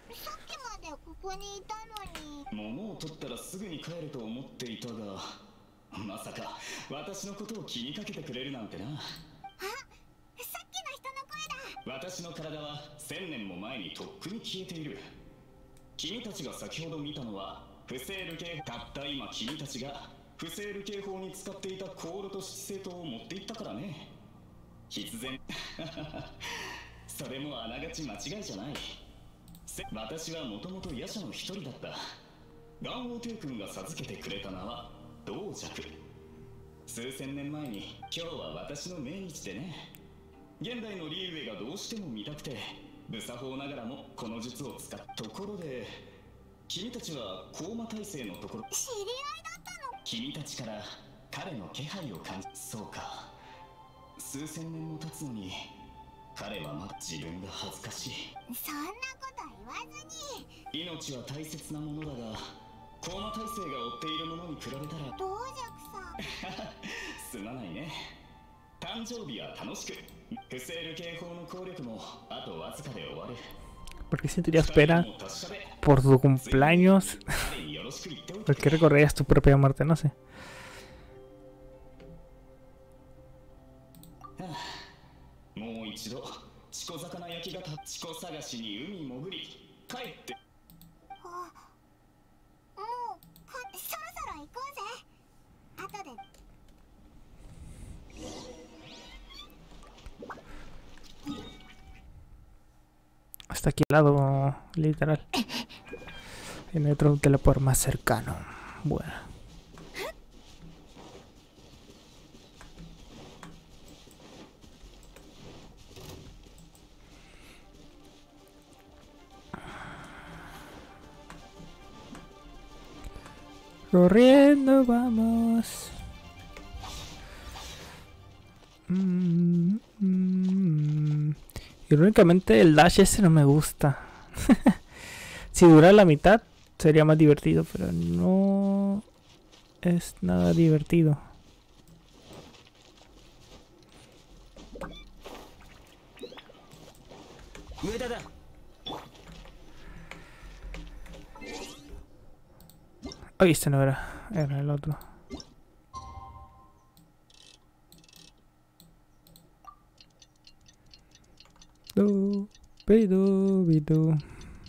桃を取ったらすぐに帰ると思っていたが、まさか私のことを気にかけてくれるなんてな。あ、さっきの人の声だ。 私の体は1000年も前にとっくに消えている。君たちが先ほど見たのは不正流刑。たった今君たちが不正流刑法に使っていた香炉と七星塔を持っていったからね。必然それもあながち間違いじゃない。私はもともと夜叉の一人だった。元王帝君が授けてくれた名は道尺。数千年前に今日は私の命日でね。現代のリーウェがどうしても見たくて、無作法ながらもこの術を使ったところで、君たちは高魔大聖のところ。 知り合いだったの？ 君たちから彼の気配を感じ。そうか、数千年も経つのに彼はまだ自分が恥ずかしい。 そんなこと言わずに。 命は大切なものだが、高魔大聖が追っているものに比べたら。 道尺さんすまないね。誕生日は楽しく。不正流刑法の効力もあとわずかで終わる。 Porque si te espera por tu cumpleaños. ¿Por qué recorrerías tu propia muerte? No sé. もう一度チコ魚焼きがチコ探しに海潜り帰って。 あ、もうそろそろ行こうぜ。後で。 Hasta aquí al lado, literal. Y no hay otro teleport más cercano. Bueno. Corriendo vamos. Irónicamente el dash ese no me gusta. Si durara la mitad sería más divertido, pero no es nada divertido. Ay, este no era, era el otro. Bidu.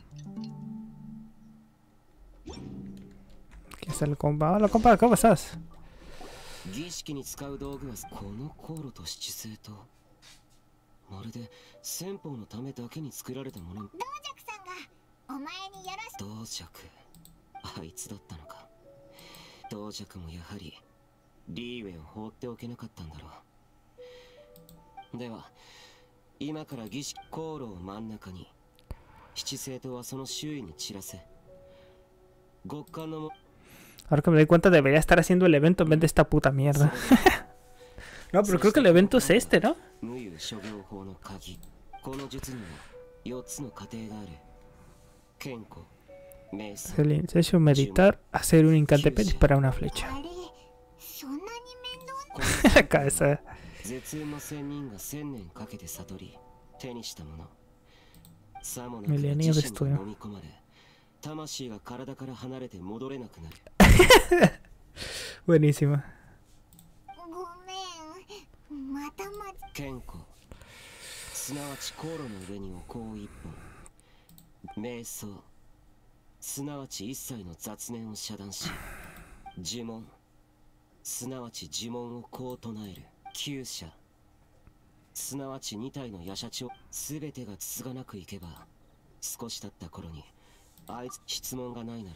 ¿Qué es el compa? Hola compa, ¿cómo estás? 儀式に使う道具はこの航路と七星とまるで戦法のためだけに作られたもの。 道尺さんがお前によろし道尺、あいつだったのか。道尺もやはりリーウェイを放っておけなかったんだろう。では今から儀式航路を真ん中に、七星とはその周囲に散らせ。極寒のも Ahora que me doy cuenta debería estar haciendo el evento en vez de esta puta mierda. No, pero creo que el evento es este, ¿no? Silencio, meditar, hacer un incantepio y disparar una flecha. La cabeza. Milenios de estudio. Buenísima. 剣庫、すなわち航路の上に置こう一本。瞑想、すなわち一切の雑念を遮断し、呪文、すなわち呪文をこう唱える。厩舎、すなわち2体の夜叉長、すべてがつつがなくいけば、少し経った頃にあいつ質問がないなら。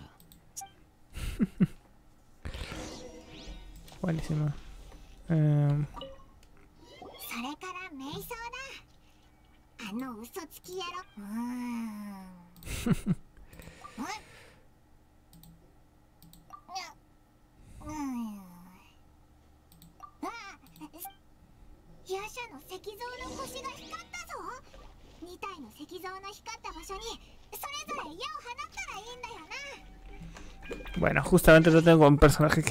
Buenísima. それから瞑想だ。あの嘘つき野郎。夜叉の石像の星が光ったぞ。2体の石像の光った場所にそれぞれ矢を放ったらいいんだよな。 Bueno, justamente no tengo un personaje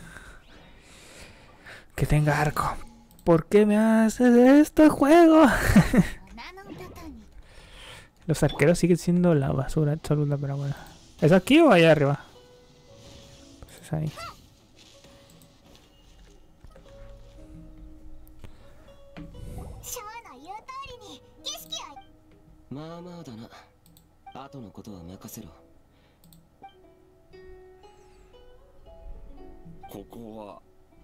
que tenga arco. ¿Por qué me haces este juego? Los arqueros siguen siendo la basura absoluta, pero bueno. ¿Es aquí o allá arriba? Pues es ahí. ¿Cómo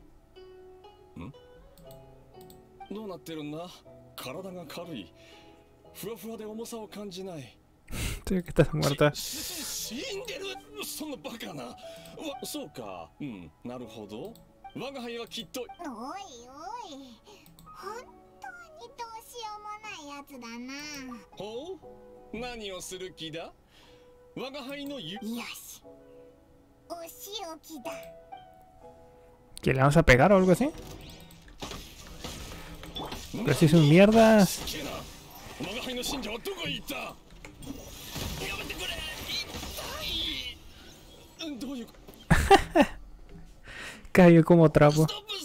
どうなってるんだ。体が軽い。ふわふわで重さを感じない。 Estoy que estás muerta. 死んでる。そんなバカな。そうか。うん、なるほど。我が輩はきっと。おいおい。本当にどうしようもないやつだな。ほう？何をする気だ？我が輩のよし。お仕置きだ。 ¿Que le vamos a pegar o algo así? Pero si son mierdas. Cayó como trapo.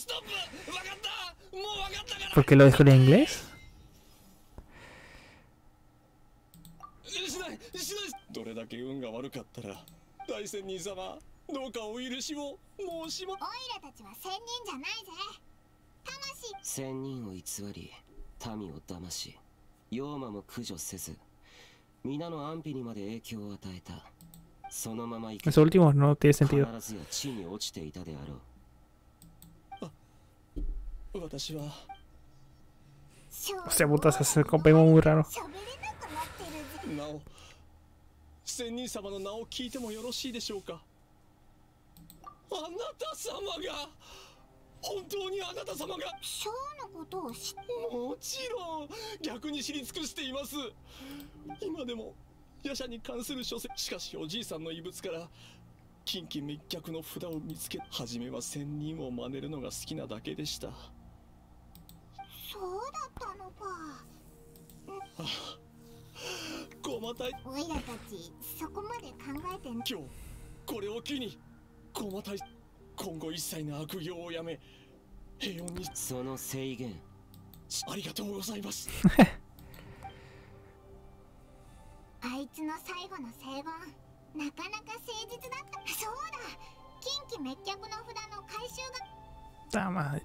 ¿Por qué lo dejó en inglés? しない。どれだけ運が悪かったら大仙人様、どうかお許しを申しま。 オイラたちは仙人じゃないぜ。魂。 仙人を偽り民を騙し、妖魔も駆除せず、皆の安否にまで影響を与えた。そのまま生き Eso último no tiene sentido. 必ずや地に落ちていたであろう。 私は Hostia puta, se acercó Paimon muy raro. 喋れなくなってるぜ。 なお仙人様の名を聞いてもよろしいでしょうか。あなた様が、本当にあなた様が。 ショーのことを知って。 もちろん逆に知り尽くしています。今でも夜叉に関する書籍。しかしおじいさんの遺物から近畿滅却の札を見つけ、初めは仙人を真似るのが好きなだけでした。 そうだったのか。 駒大、 オイラたちそこまで考えてん。 今日これを機に駒大、今後一切の悪行をやめ平穏に。 その制限、 ありがとうございます。 あいつの最後の聖言、なかなか誠実だった。そうだ、近畿滅却の札の回収が。 ¡Ta madre!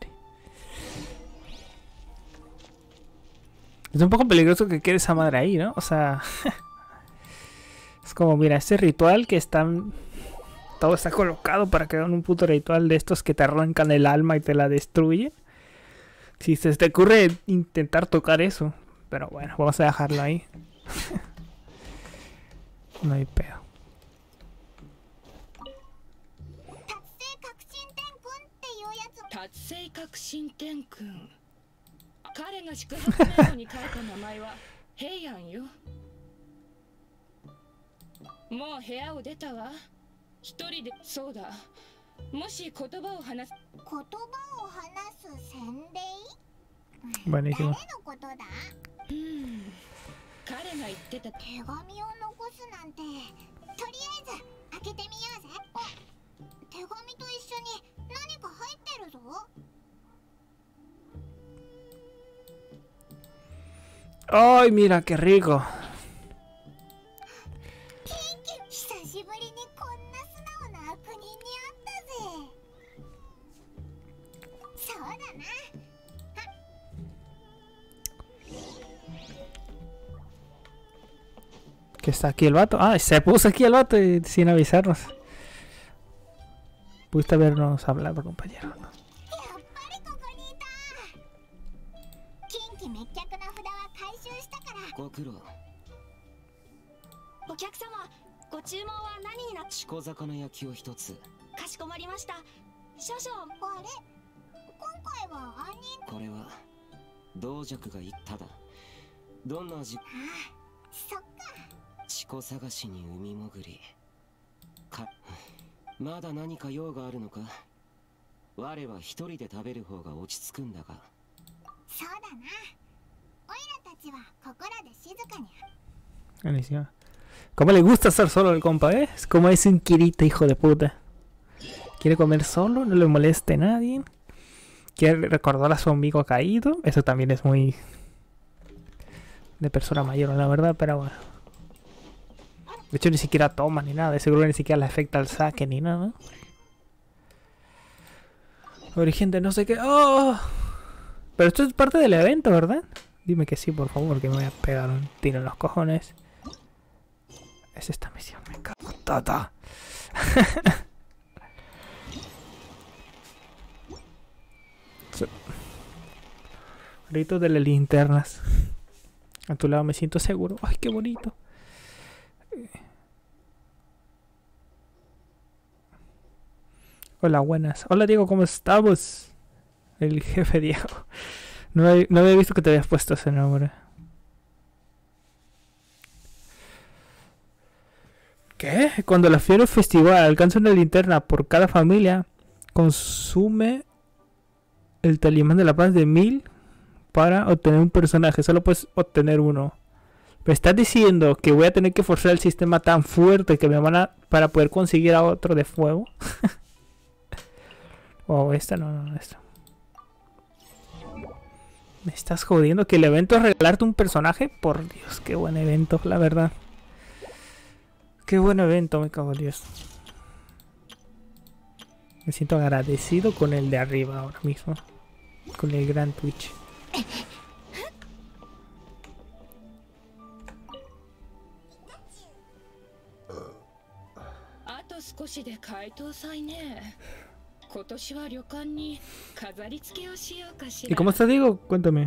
Es un poco peligroso que quede esa madre ahí, ¿no? O sea... es como, mira, este ritual que están... Todo está colocado para que hagan un puto ritual de estos que te arrancan el alma y te la destruyen. Si se te ocurre intentar tocar eso. Pero bueno, vamos a dejarlo ahí. No hay pedo. 達成革新天君。彼が宿泊名簿に書いた名前は平安よ。もう部屋を出たわ。一人で。そうだ。もし言葉を話す。 言葉を話す洗礼？ Buenísimo. 誰のことだ？ 彼が言ってた。 手紙を残すなんて。とりあえず開けてみようぜ。手紙と一緒に何か入ってるぞ。 ¡Ay, mira qué rico! 久しぶりにこんな素直な悪人に会ったぜ。そうだな。 ¿Que está aquí el vato? Ah, se puso aquí el vato sin avisarnos. Pudiste habernos hablado, compañero, ¿no? やっぱりここにいた。近畿滅却の札は回収したから。 ご苦労。 お客様、ご注文は何になっ。 チコ魚焼きを一つ。 かしこまりました。少々。 あれ、今回は杏仁。 これは同弱が言っただ。どんな味？ ああ、そっか。 チコ探しに海潜りか。まだ何か用があるのか。我は一人で食べる方が落ち着くんだが。 そうだな。オイラたちはここらで静かに。 Buenísimo. ¿Cómo le gusta estar solo el compa, eh? Es como es un quirito, hijo de puta. Quiere comer solo, no le moleste a nadie. Quiere recordar a su amigo caído. Eso también es muy... de persona mayor, la verdad, pero bueno. De hecho, ni siquiera toma ni nada. Seguro ni siquiera le afecta el saque ni nada. Origen de no sé qué... ¡Oh! Pero esto es parte del evento, ¿verdad? Dime que sí, por favor, que me voy a pegar un tiro en los cojones. Es esta misión, me cago en tata. Grito de las linternas. A tu lado me siento seguro. Ay, qué bonito. Hola, buenas. Hola, Diego, ¿cómo estamos? El jefe Diego. No había visto que te habías puesto ese nombre. ¿Qué? Cuando la Fiero Festival alcanza una linterna por cada familia, consume el talismán de la paz de 1000 para obtener un personaje. Solo puedes obtener uno. ¿Me estás diciendo que voy a tener que forzar el sistema tan fuerte que me van a... para poder conseguir a otro de fuego? Oh, esta no, esta. ¿Me estás jodiendo que el evento es regalarte un personaje? Por Dios, qué buen evento, la verdad. Qué buen evento, me cago en Dios. Me siento agradecido con el de arriba ahora mismo. Con el gran Twitch. あと少しで解凍祭ね。今年は旅館に飾り付けをしようかし ¿Y ら。 cómo estás, Diego? Cuéntame.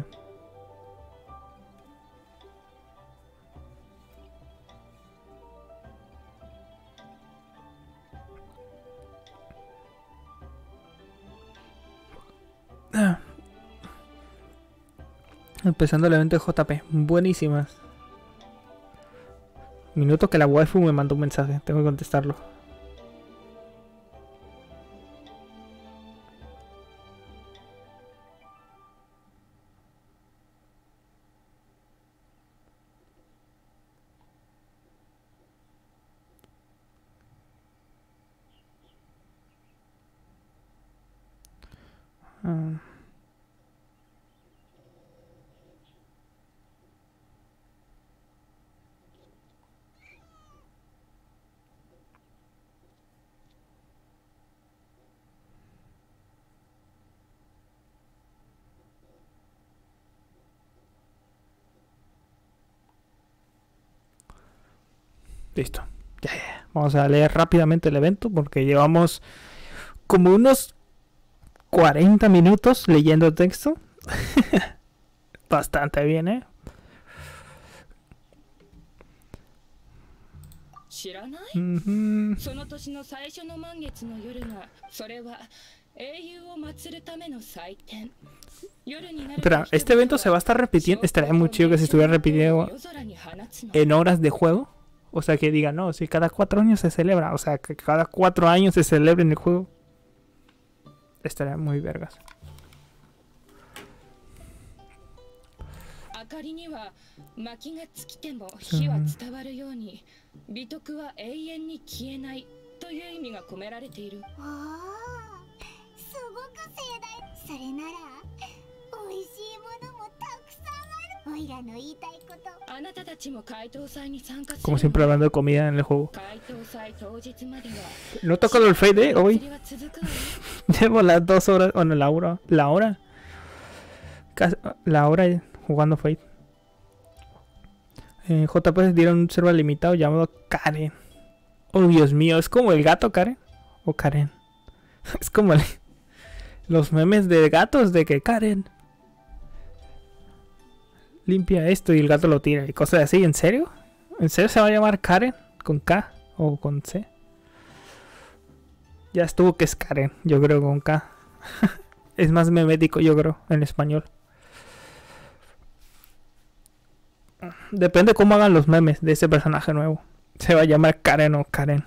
Empezando el evento de JP. Buenísimas. Minuto que la waifu me mandó un mensaje. Tengo que contestarlo. Listo. Ya. Vamos a leer rápidamente el evento porque llevamos como unos 40 minutos leyendo el texto. Bastante bien, ¿eh? 知らない？ Ujú. その年の最初の満月の夜が、それは英雄を祀るための祭典。夜になると Espera, este evento se va a estar repitiendo. Estaría muy chido que se estuviera repitiendo 夜空に放つの。 en horas de juego. O sea, que digan, no, si cada 4 años se celebra. O sea, que cada 4 años se celebre en el juego. Estaría muy vergas. 明かりには薪が尽きても火は伝わるように、美徳は永遠に消えないという意味が込められている。 おー、すごく盛大。それなら美味しいものもたくさんある。おいらの言いたいこと。 あなたたちも解凍祭に参加する Como siempre hablando de comida en el juego. 解凍祭当日までは No he tocado el fade hoy. 祭りは続くわよ。 Llevo las 2 horas. Bueno, la hora. La hora jugando Fate. JP dieron un server limitado llamado Karen. Oh, Dios mío, es como el gato Karen. O Karen. Es como los memes de gatos de que Karen limpia esto y el gato lo tira y cosas así. ¿En serio? ¿En serio se va a llamar Karen? ¿Con K o con C? Ya estuvo que es Karen, yo creo con K. Es más memético, yo creo, en español. Depende cómo hagan los memes de ese personaje nuevo. Se va a llamar Karen o Karen.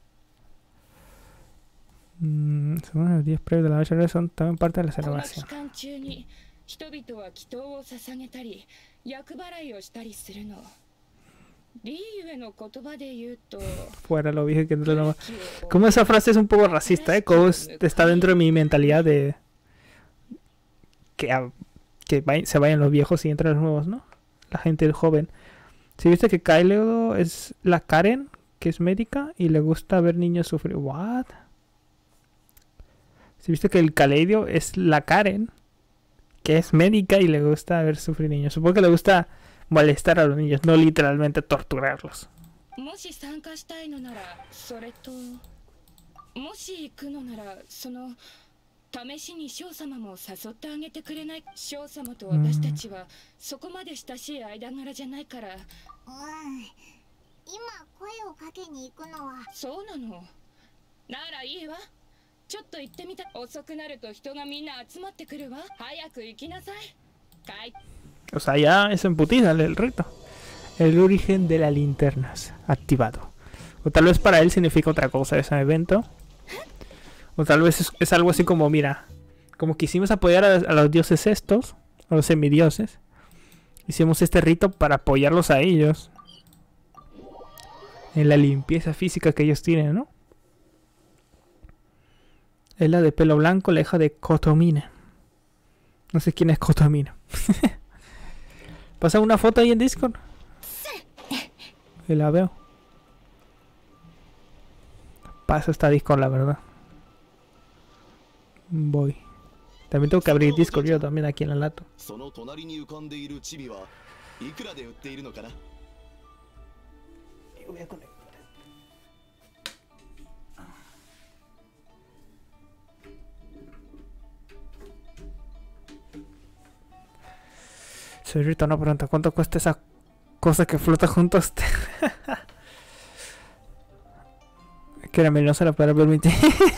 Según los 10 previos de la noche son también parte de la この期 celebración. 間中に人々は祈祷を捧げたり厄払いをしたりするの。リーユへの言葉で言うと Fuera lo viejo que dentro de la... Como esa frase es un poco racista, ¿eh? Como está dentro de mi mentalidad de... se vayan los viejos y entran los nuevos, ¿no? La gente joven. Si viste que Kyle es la Karen, que es médica, y le gusta ver niños sufrir. ¿What? Si viste que el Kaleidio es la Karen, que es médica y le gusta ver sufrir niños. Supongo que le gusta molestar a los niños, no literalmente torturarlos. もし参加したいのならそれともし行くのならその試しに翔様も誘ってあげてくれない。翔様と私たちはそこまで親しい間柄じゃないから。 今声をかけに行くのは。 そうなの。ならいいわ。ちょっと行ってみた。遅くなると人がみんな集まってくるわ。早く行きなさい。 O sea, ya es en putiza el reto. El origen de las linternas activado. O tal vez para él significa otra cosa ese evento. O tal vez es algo así como, mira, como quisimos apoyar a los dioses estos, a los semidioses. Hicimos este rito para apoyarlos a ellos. En la limpieza física que ellos tienen, ¿no? Es la de pelo blanco, la hija de Kotomina. No sé quién es Kotomina. Pasa una foto ahí en Discord. Y la veo. Paso esta Discord, la verdad. Voy. También tengo que abrir Discord yo también aquí en la lato. その隣に浮かんでいるチビはいくらで売っているのかな。 Señorita, una pregunta, ¿cuánto cuesta esa cosa que flota junto a usted? Créame, no se la puedo permitir.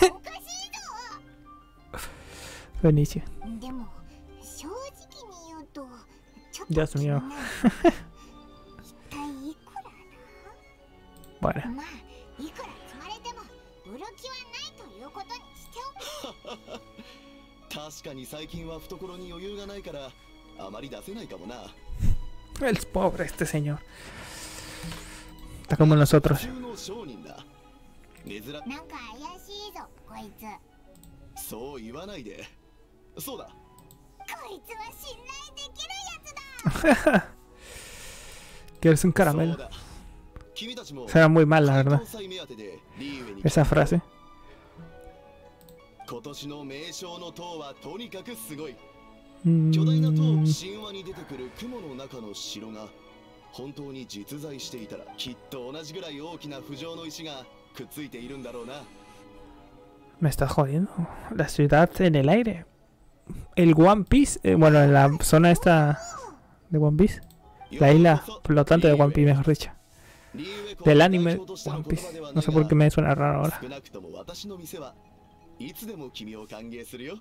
Buenísimo. でも正直に言うとちょっと Dios 気に mío. なる一体いくら Bueno, まあいくら積まれても売る気はないということにしておく。 確かに最近は懐に余裕がないからあまり出せないかもな。 el pobre este señor. Está como nosotros. 普通の商人だ。珍なんか怪しいぞこいつ。 そう言わないで。そうだ。 こいつは信頼できるやつだ。 Quieres un そう caramelo. だ。君たちも Será muy mal, la 解 verdad. 答祭目当てでリーウェに Esa frase. 今年の名将の塔はとにかくすごい。 Mm, 巨大な塔、神話に出てくる雲の中の城が本当に実在していたらきっと同じぐらい大きな浮上の石がくっついているんだろうな。 me estás jodiendo. La ciudad en el aire. El One Piece. Bueno, en la zona esta de One Piece. La isla flotante de One Piece, mejor dicho. Del anime One Piece. No sé por qué me suena raro ahora. 少なくとも私の店はいつでも君を歓迎するよ。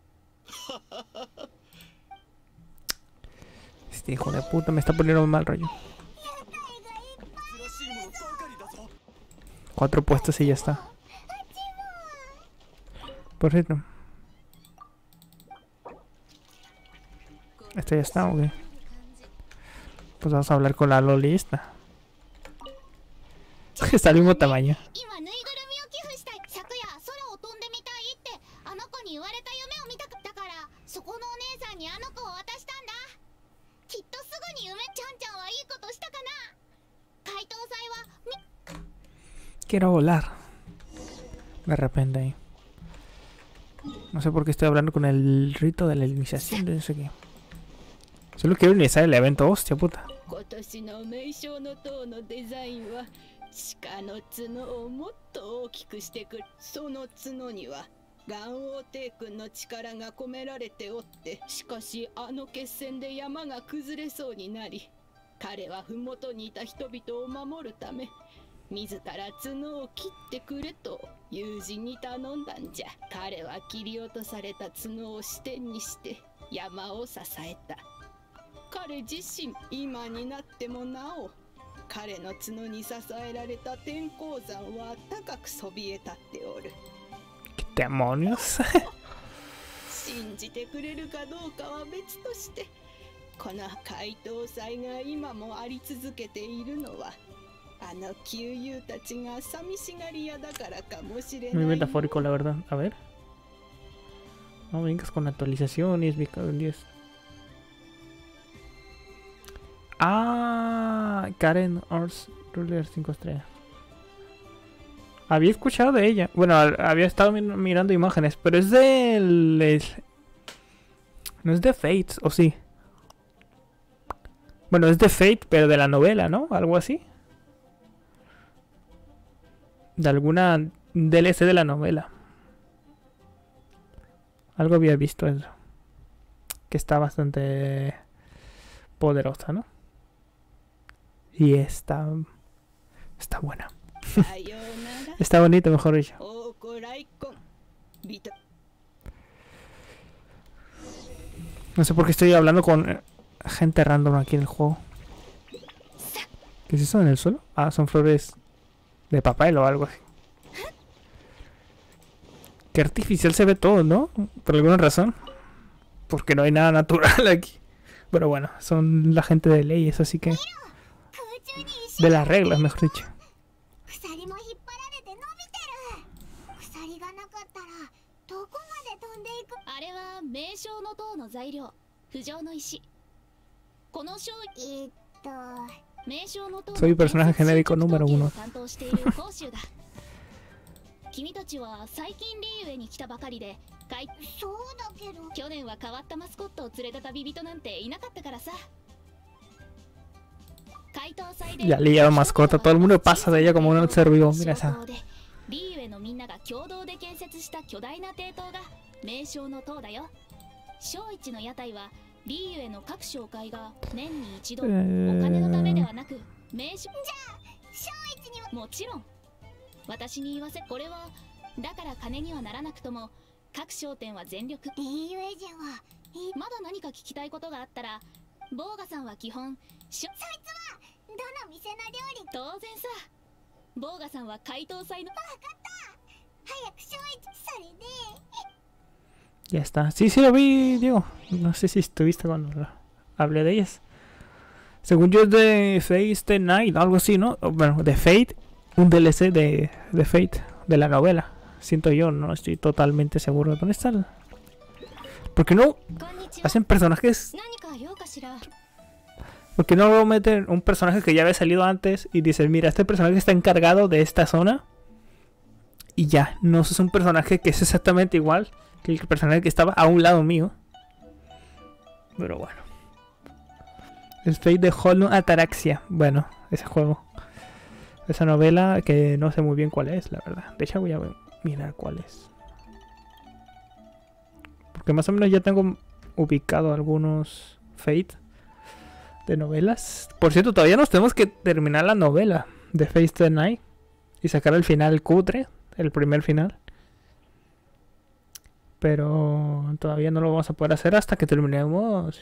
Este hijo de puta me está poniendo un mal rollo. 4 puestos y ya está. Por cierto. ¿Esto ya está o qué? Pues vamos a hablar con la Loli esta. Está al mismo tamaño. 今ぬいぐるみを寄付したい。昨夜空を飛んでみたいってあの子に言われた夢を見たかったからそこのお姉さんにあの子を渡したんだ。きっとすぐに夢ちゃんちゃんはいいことしたかな。解答祭は Quiero volar. De repente ahí. No sé por qué estoy hablando con el rito de la iniciación de no sé qué. Solo quiero iniciar el evento, hostia puta. 今年の名称の塔のデザインは鹿の角をもっと大きくしてくる。その角にはガンオーテイ君の力が込められておって、しかしあの決戦で山が崩れそうになり、彼は麓にいた人々を守るため自ら角を切ってくれと友人に頼んだんじゃ。彼は切り落とされた角を支点にして山を支えた。彼自身今になってもなお彼の角に支えられた天候山は高くそびえ立っておる。 ¿Qué demonios? 信じてくれるかどうかは別として、この解答祭が今もあり続けているのはあの旧友たちが寂しがり屋だからかもしれない。 Muy metafórico, la verdad. A ver. No vengas con actualizaciones, mi cabrón 10. Ah, Karen Ors Ruler 5 estrellas. Había escuchado de ella. Bueno, había estado mirando imágenes, pero es del... No es de Fate, ¿o sí? Bueno, es de Fate, pero de la novela, ¿no? Algo así. De alguna DLC de la novela. Algo había visto eso. Que está bastante poderosa, ¿no? Y está buena. Está bonito, mejor dicho. No sé por qué estoy hablando con gente random aquí en el juego. ¿Qué es eso en el suelo? Ah, son flores de papel o algo así. Qué artificial se ve todo, ¿no? Por alguna razón. Porque no hay nada natural aquí. Pero bueno, son la gente de leyes, así que... De las reglas, mejor dicho. 鎖も引っ張られて伸びてる。鎖がなかったらどこまで飛んでいく。 あれは名称の塔の材料、浮上の石。この章名称の塔の Soy personaje genérico número 1. 担当している講習だ。 君たちは最近リーウェに来たばかりで、 そうだけど去年は変わったマスコットを連れた旅人なんていなかったからさ。怪盗祭で Ya le lleva mascota, todo el mundo pasa de ella como un servidor, mira esa. リーウェのみんなが共同で建設した巨大な帝塔が名称の塔だよ。小一の屋台はリーウェの各商会が年に一度お金のためではなく名称。じゃあ小一にはもちろん。私に言わせ、これはだから金にはならなくとも各商店は全力。 リーウェジェはまだ何か聞きたいことがあったら、ボーガさんは基本そいつはどの店の料理。 当然さ。ボーガさんは怪盗祭の。 分かった。早く小一。それで Ya está. Sí, sí lo vi, Diego. No sé si estuviste cuando hablé de ellas. Según yo es de Fate Stay Night, algo así, ¿no? Bueno, de Fate, un DLC de Fate, de la novela. Siento yo, no estoy totalmente seguro. ¿Dónde está el...? ¿Por qué no hacen personajes? ¿Por qué no lo meten un personaje que ya había salido antes y dicen, mira, este personaje está encargado de esta zona? Y ya, no es un personaje que es exactamente igual que el personaje que estaba a un lado mío. Pero bueno. El Fate de Hollow Ataraxia. Bueno, ese juego. Esa novela que no sé muy bien cuál es, la verdad. De hecho voy a mirar cuál es. Porque más o menos ya tengo ubicado algunos Fate de novelas. Por cierto, todavía nos tenemos que terminar la novela de Fate Stay Night y sacar el final cutre, el primer final. Pero todavía no lo vamos a poder hacer hasta que terminemos.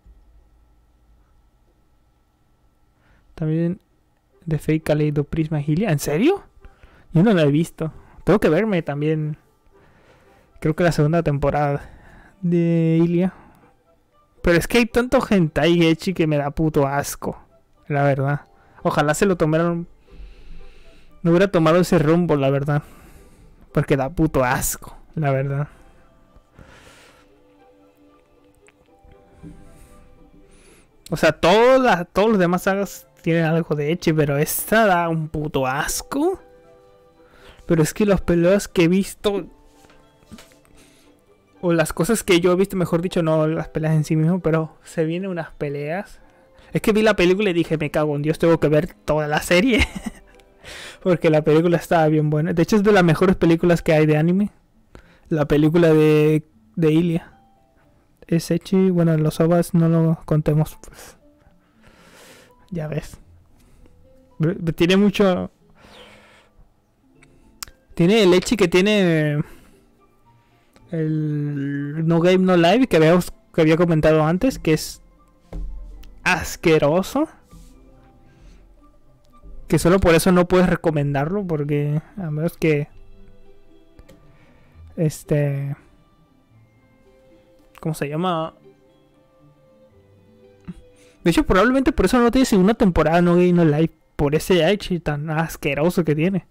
También de Fate Kaleido Prisma Hylia. ¿En serio? Yo no lo he visto. Tengo que verme también. Creo que la segunda temporada de Hylia. Pero es que hay tanto hentai ecchi que me da puto asco. La verdad. Ojalá se lo tomaran. No hubiera tomado ese rumbo, la verdad. Porque da puto asco, la verdad. O sea, todos los demás sagas tienen algo de ecchi, pero esta da un puto asco. Pero es que las peleas que he visto, o las cosas que yo he visto, mejor dicho, no las peleas en sí mismo, pero se vienen unas peleas. Es que vi la película y dije, me cago en Dios, tengo que ver toda la serie. Porque la película estaba bien buena. De hecho es de las mejores películas que hay de anime. La película de Hylia. Es ecchi, bueno, los ovas no lo contemos, pues. Ya ves. Tiene mucho... Tiene el ecchi que tiene el No Game No Live que había comentado antes, que es asqueroso. Que solo por eso no puedes recomendarlo, porque a menos que ¿cómo se llama? De hecho, probablemente por eso no tiene segunda temporada No Game No Live, por ese ecchi tan asqueroso que tiene.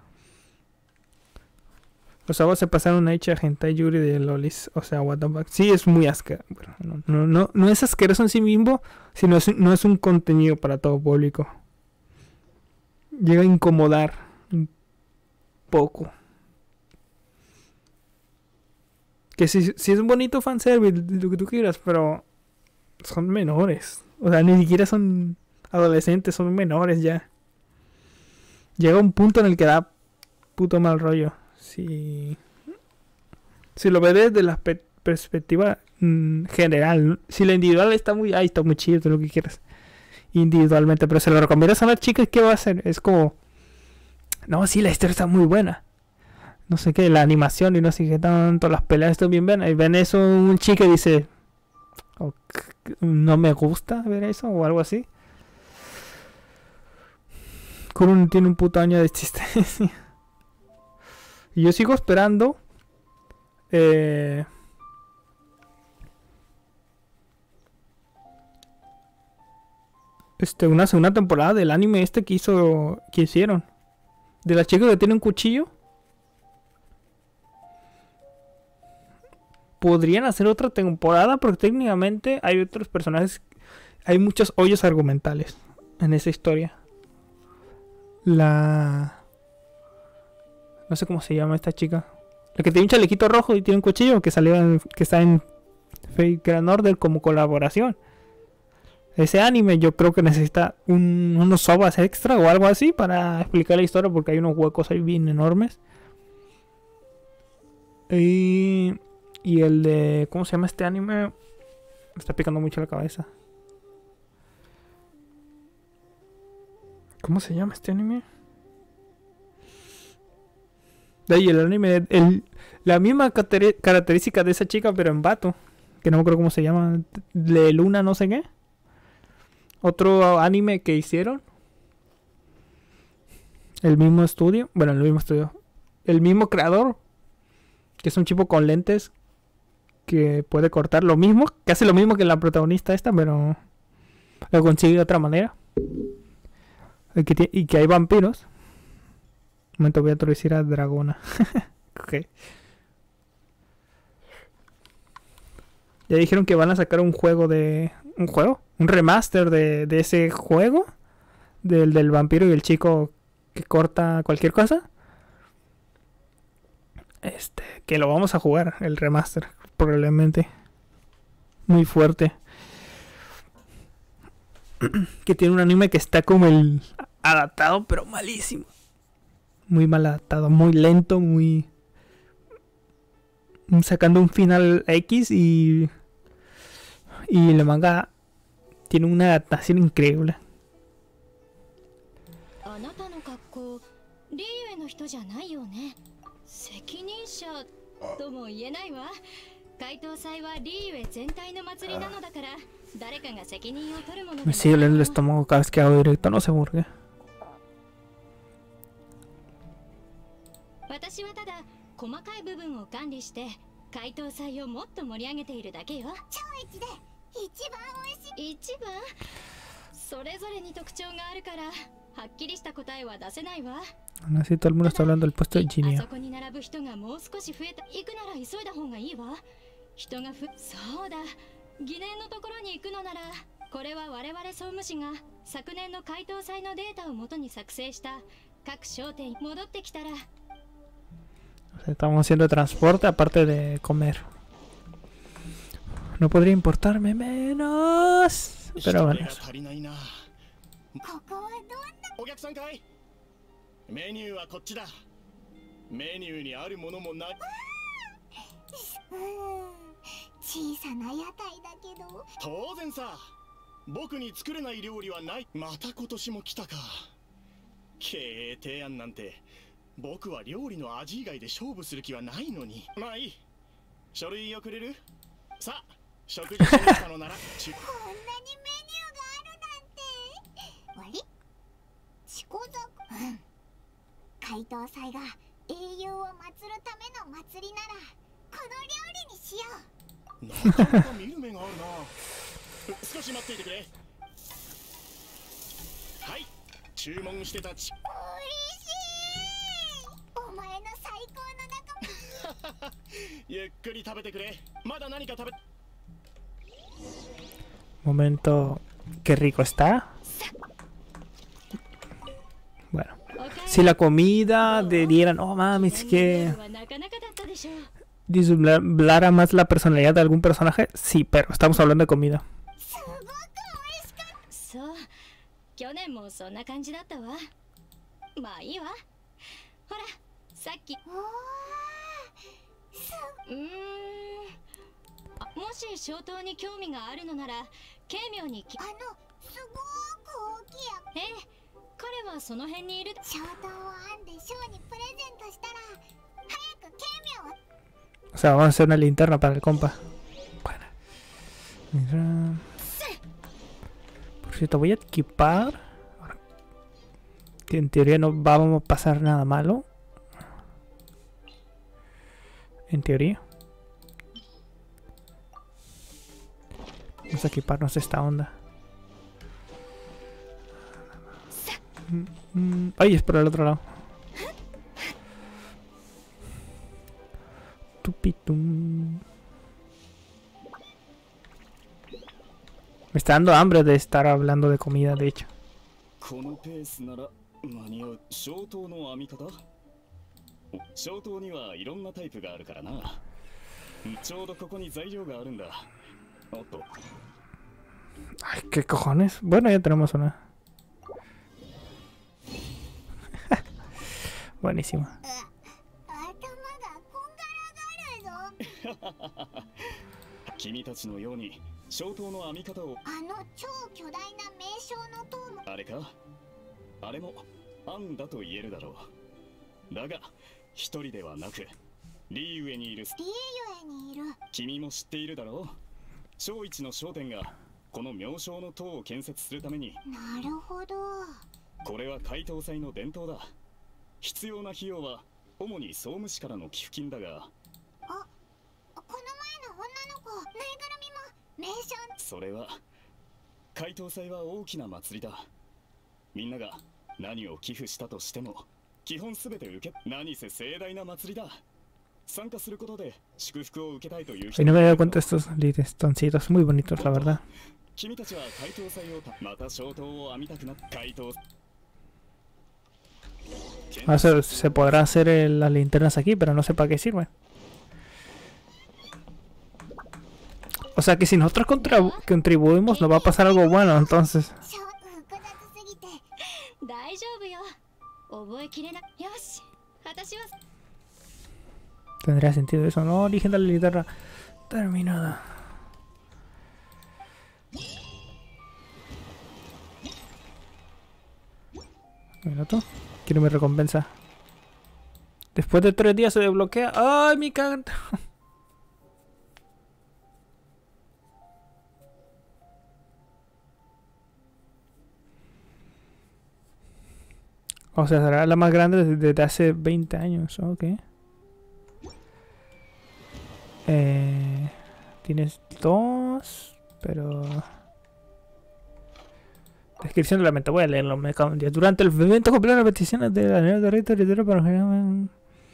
Los sábados se pasaron a ecchi a hentai yuri de lolis, o sea, what the fuck. Sí, es muy asqueroso. Bueno, no es asqueroso en sí mismo, sino no es un contenido para todo público. Llega a incomodar un poco. Que si es un bonito fanservice, lo que tú quieras, pero son menores. O sea, ni siquiera son adolescentes, son menores ya. Llega un punto en el que da puto mal rollo. Si lo ves desde la perspectiva general. Si la individual está muy chido, todo lo que quieras. Individualmente, pero se lo recomiendas a una chica, ¿qué va a hacer? Es como, no, sí, la historia está muy buena, no sé qué, la animación y no sé qué tanto, las peleas están bien buenas, y ven eso un chico y dice, oh, no me gusta ver eso o algo así. Kurun tiene un puto año de existencia. Y yo sigo esperando una segunda temporada del anime que hicieron. De la chica que tiene un cuchillo. Podrían hacer otra temporada porque técnicamente hay otros personajes. Hay muchos hoyos argumentales en esa historia. La No sé cómo se llama esta chica. La que tiene un chalequito rojo y tiene un cuchillo que salió que está en Fate Grand Order como colaboración. Ese anime yo creo que necesita unos ovas extra o algo así para explicar la historia porque hay unos huecos ahí bien enormes. Y el de... ¿Cómo se llama este anime? Me está picando mucho la cabeza. ¿Cómo se llama este anime? De ahí el anime... la misma característica de esa chica pero en vato. Que no me acuerdo cómo se llama. De Luna no sé qué. Otro anime que hicieron. El mismo estudio. Bueno, el mismo estudio. El mismo creador. Que es un chico con lentes. Que puede cortar lo mismo. Que hace lo mismo que la protagonista esta. Pero lo consigue de otra manera. Y que hay vampiros. Un momento, voy a traducir a Dragona. Ok. Ya dijeron que van a sacar un juego de... ¿Un juego? Un remaster de ese juego. Del vampiro y el chico que corta cualquier cosa. Que lo vamos a jugar. El remaster. Probablemente. Muy fuerte. Que tiene un anime que está como el... adaptado, pero malísimo. Muy mal adaptado. Muy lento, muy... sacando un final X y el manga tiene una adaptación increíble. Me sigue doliendo el estómago cada vez que hago directo, no sé por qué. Aún así todo el mundo está hablando del puesto de Ginia. Estamos haciendo transporte aparte de comer. No podría importarme menos. Pero bueno. Momento, qué rico está. Bueno, si la comida dieran, oh mames, que disublara más la personalidad de algún personaje, sí, pero estamos hablando de comida. O sea, vamos a hacer una linterna para el compa. Bueno. Mira. Por cierto, voy a equipar. Que en teoría no vamos a pasar nada malo. En teoría. Vamos a equiparnos esta onda. Ay, es por el otro lado. Tupitum. Me está dando hambre de estar hablando de comida, de hecho. 消灯にはいろんなタイプがあるからな。ちょうどここに材料があるんだ。おっと。 Ay, qué cojones. Bueno, ya tenemos una. Buenísima. 頭がこんがらがるぞ。 君たちのように消灯の編み方を。 あの超巨大な名称の塔も。 あれか、あれも案だと言えるだろう。だが一人ではなくリーウェにいる。 リーユエにいる。 君も知っているだろう。小一の商店がこの妙正の塔を建設するために。 なるほど。 これは解答祭の伝統だ。必要な費用は主に総務士からの寄付金だが。 あ、この前の女の子、ぬいぐるみも名称。 それは解答祭は大きな祭りだ。みんなが何を寄付したとしても基本すべて受け、何せ盛大な祭りだ。参加することで祝福を受けたいという人。 Y no me he dado cuenta de estos listoncitos muy bonitos, la verdad. 君たちは解答祭をまた消灯を編みたくなった解答。 Ahora se podrá hacer las linternas aquí, pero no sé para qué sirven. O sea que si nosotros contribuimos nos va a pasar algo bueno, entonces. 複雑すぎて。 大丈夫よ。覚えきれない。よし。私は Tendría sentido eso, ¿no? Origen de la guitarra terminada. Un minuto. Quiero mi recompensa. Después de 3 días se desbloquea. ¡Ay, mi carta! O sea, será la más grande desde hace 20 años. Ok. Tienes 2, pero... Descripción de la meta, voy a leerlo, me cago en Dios. Durante el evento completo repeticiones de la nueva territorio para generar...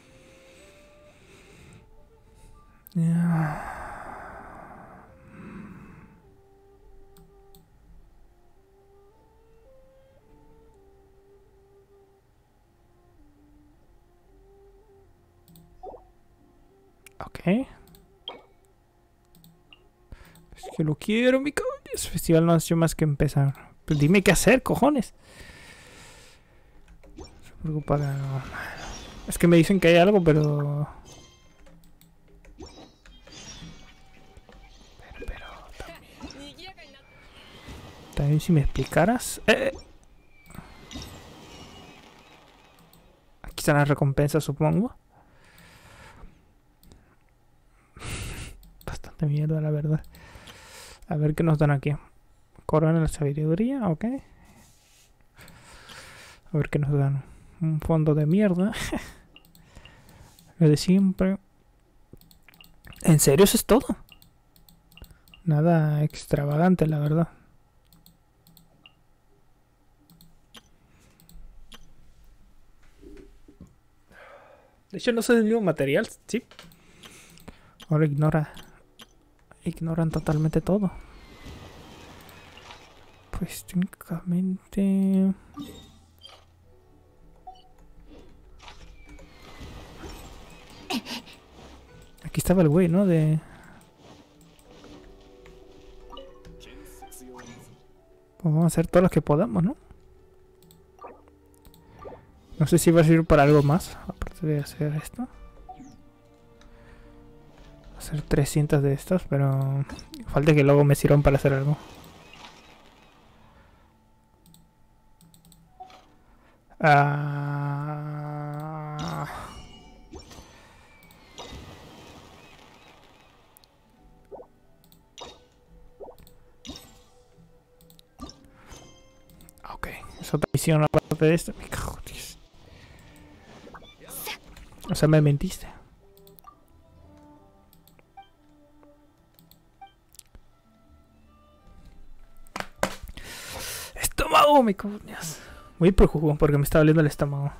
Ok. Es que lo quiero, mi cabrón. Ese festival no ha hecho más que empezar. Pues dime qué hacer, cojones. No se preocupa, no. Es que me dicen que hay algo, pero... Pero también si me explicaras... Aquí están las recompensas, supongo. Bastante mierda, la verdad. A ver qué nos dan aquí. Corona de la sabiduría, ok. A ver qué nos dan. Un fondo de mierda. Lo de siempre. ¿En serio eso es todo? Nada extravagante, la verdad. De hecho no es el mismo material, sí. Ahora ignoran totalmente todo. Pues técnicamente... Aquí estaba el güey, ¿no? De... Pues vamos a hacer todo lo que podamos, ¿no? No sé si va a servir para algo más, aparte de hacer esto. Hacer 300 de estos, pero... Falta que luego me sirvan para hacer algo. Ok, es otra misión aparte de esto. Me cago, Dios. O sea, me mentiste. Estómago, me cago, Dios. Voy por jugo porque me está doliendo el estómago.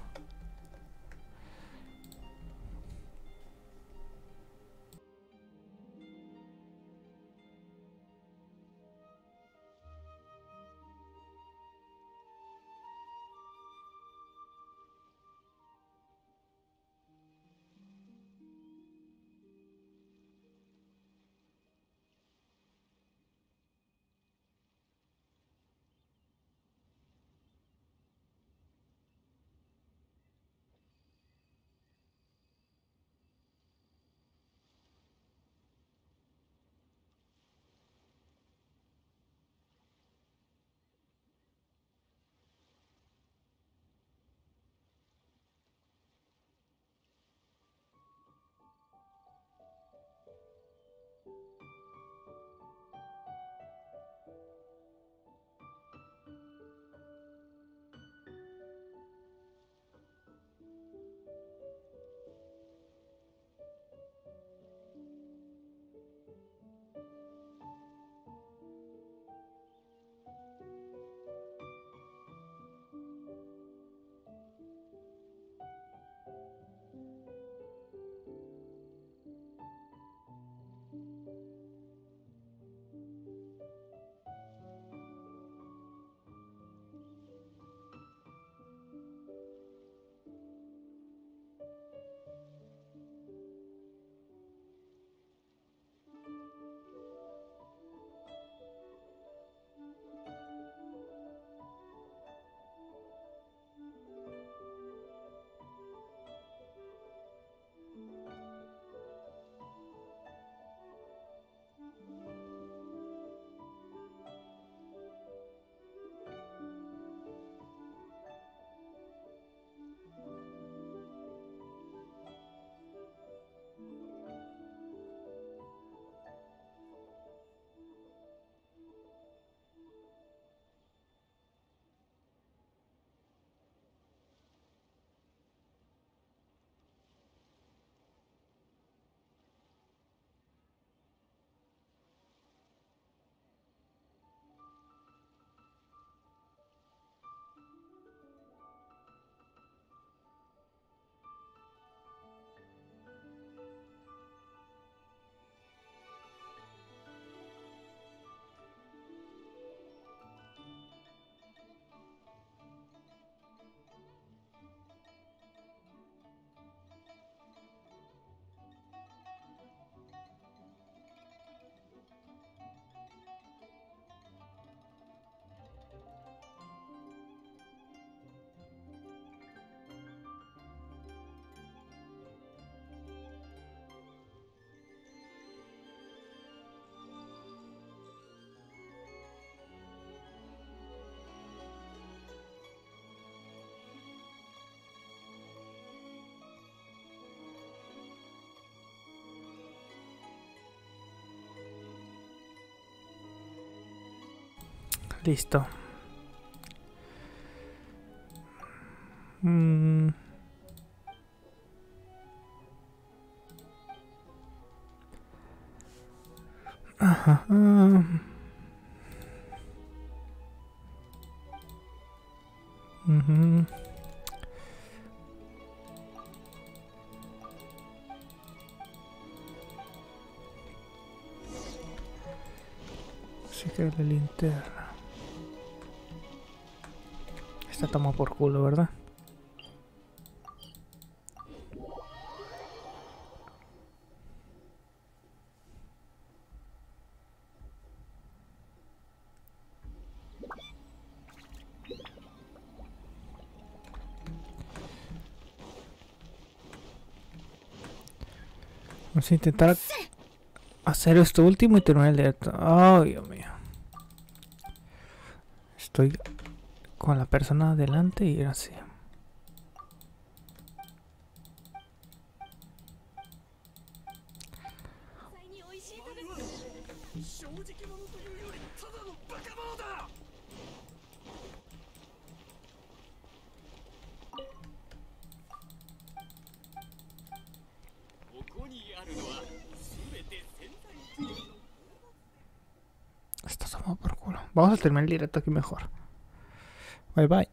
Listo. Ajá. Así que la linterna. Esta toma por culo, ¿verdad? Vamos a intentar hacer esto último y terminar el directo. Oh, Dios mío. Estoy con la persona adelante y así. Esto somos por culo. Vamos a terminar el directo aquí mejor. Bye bye.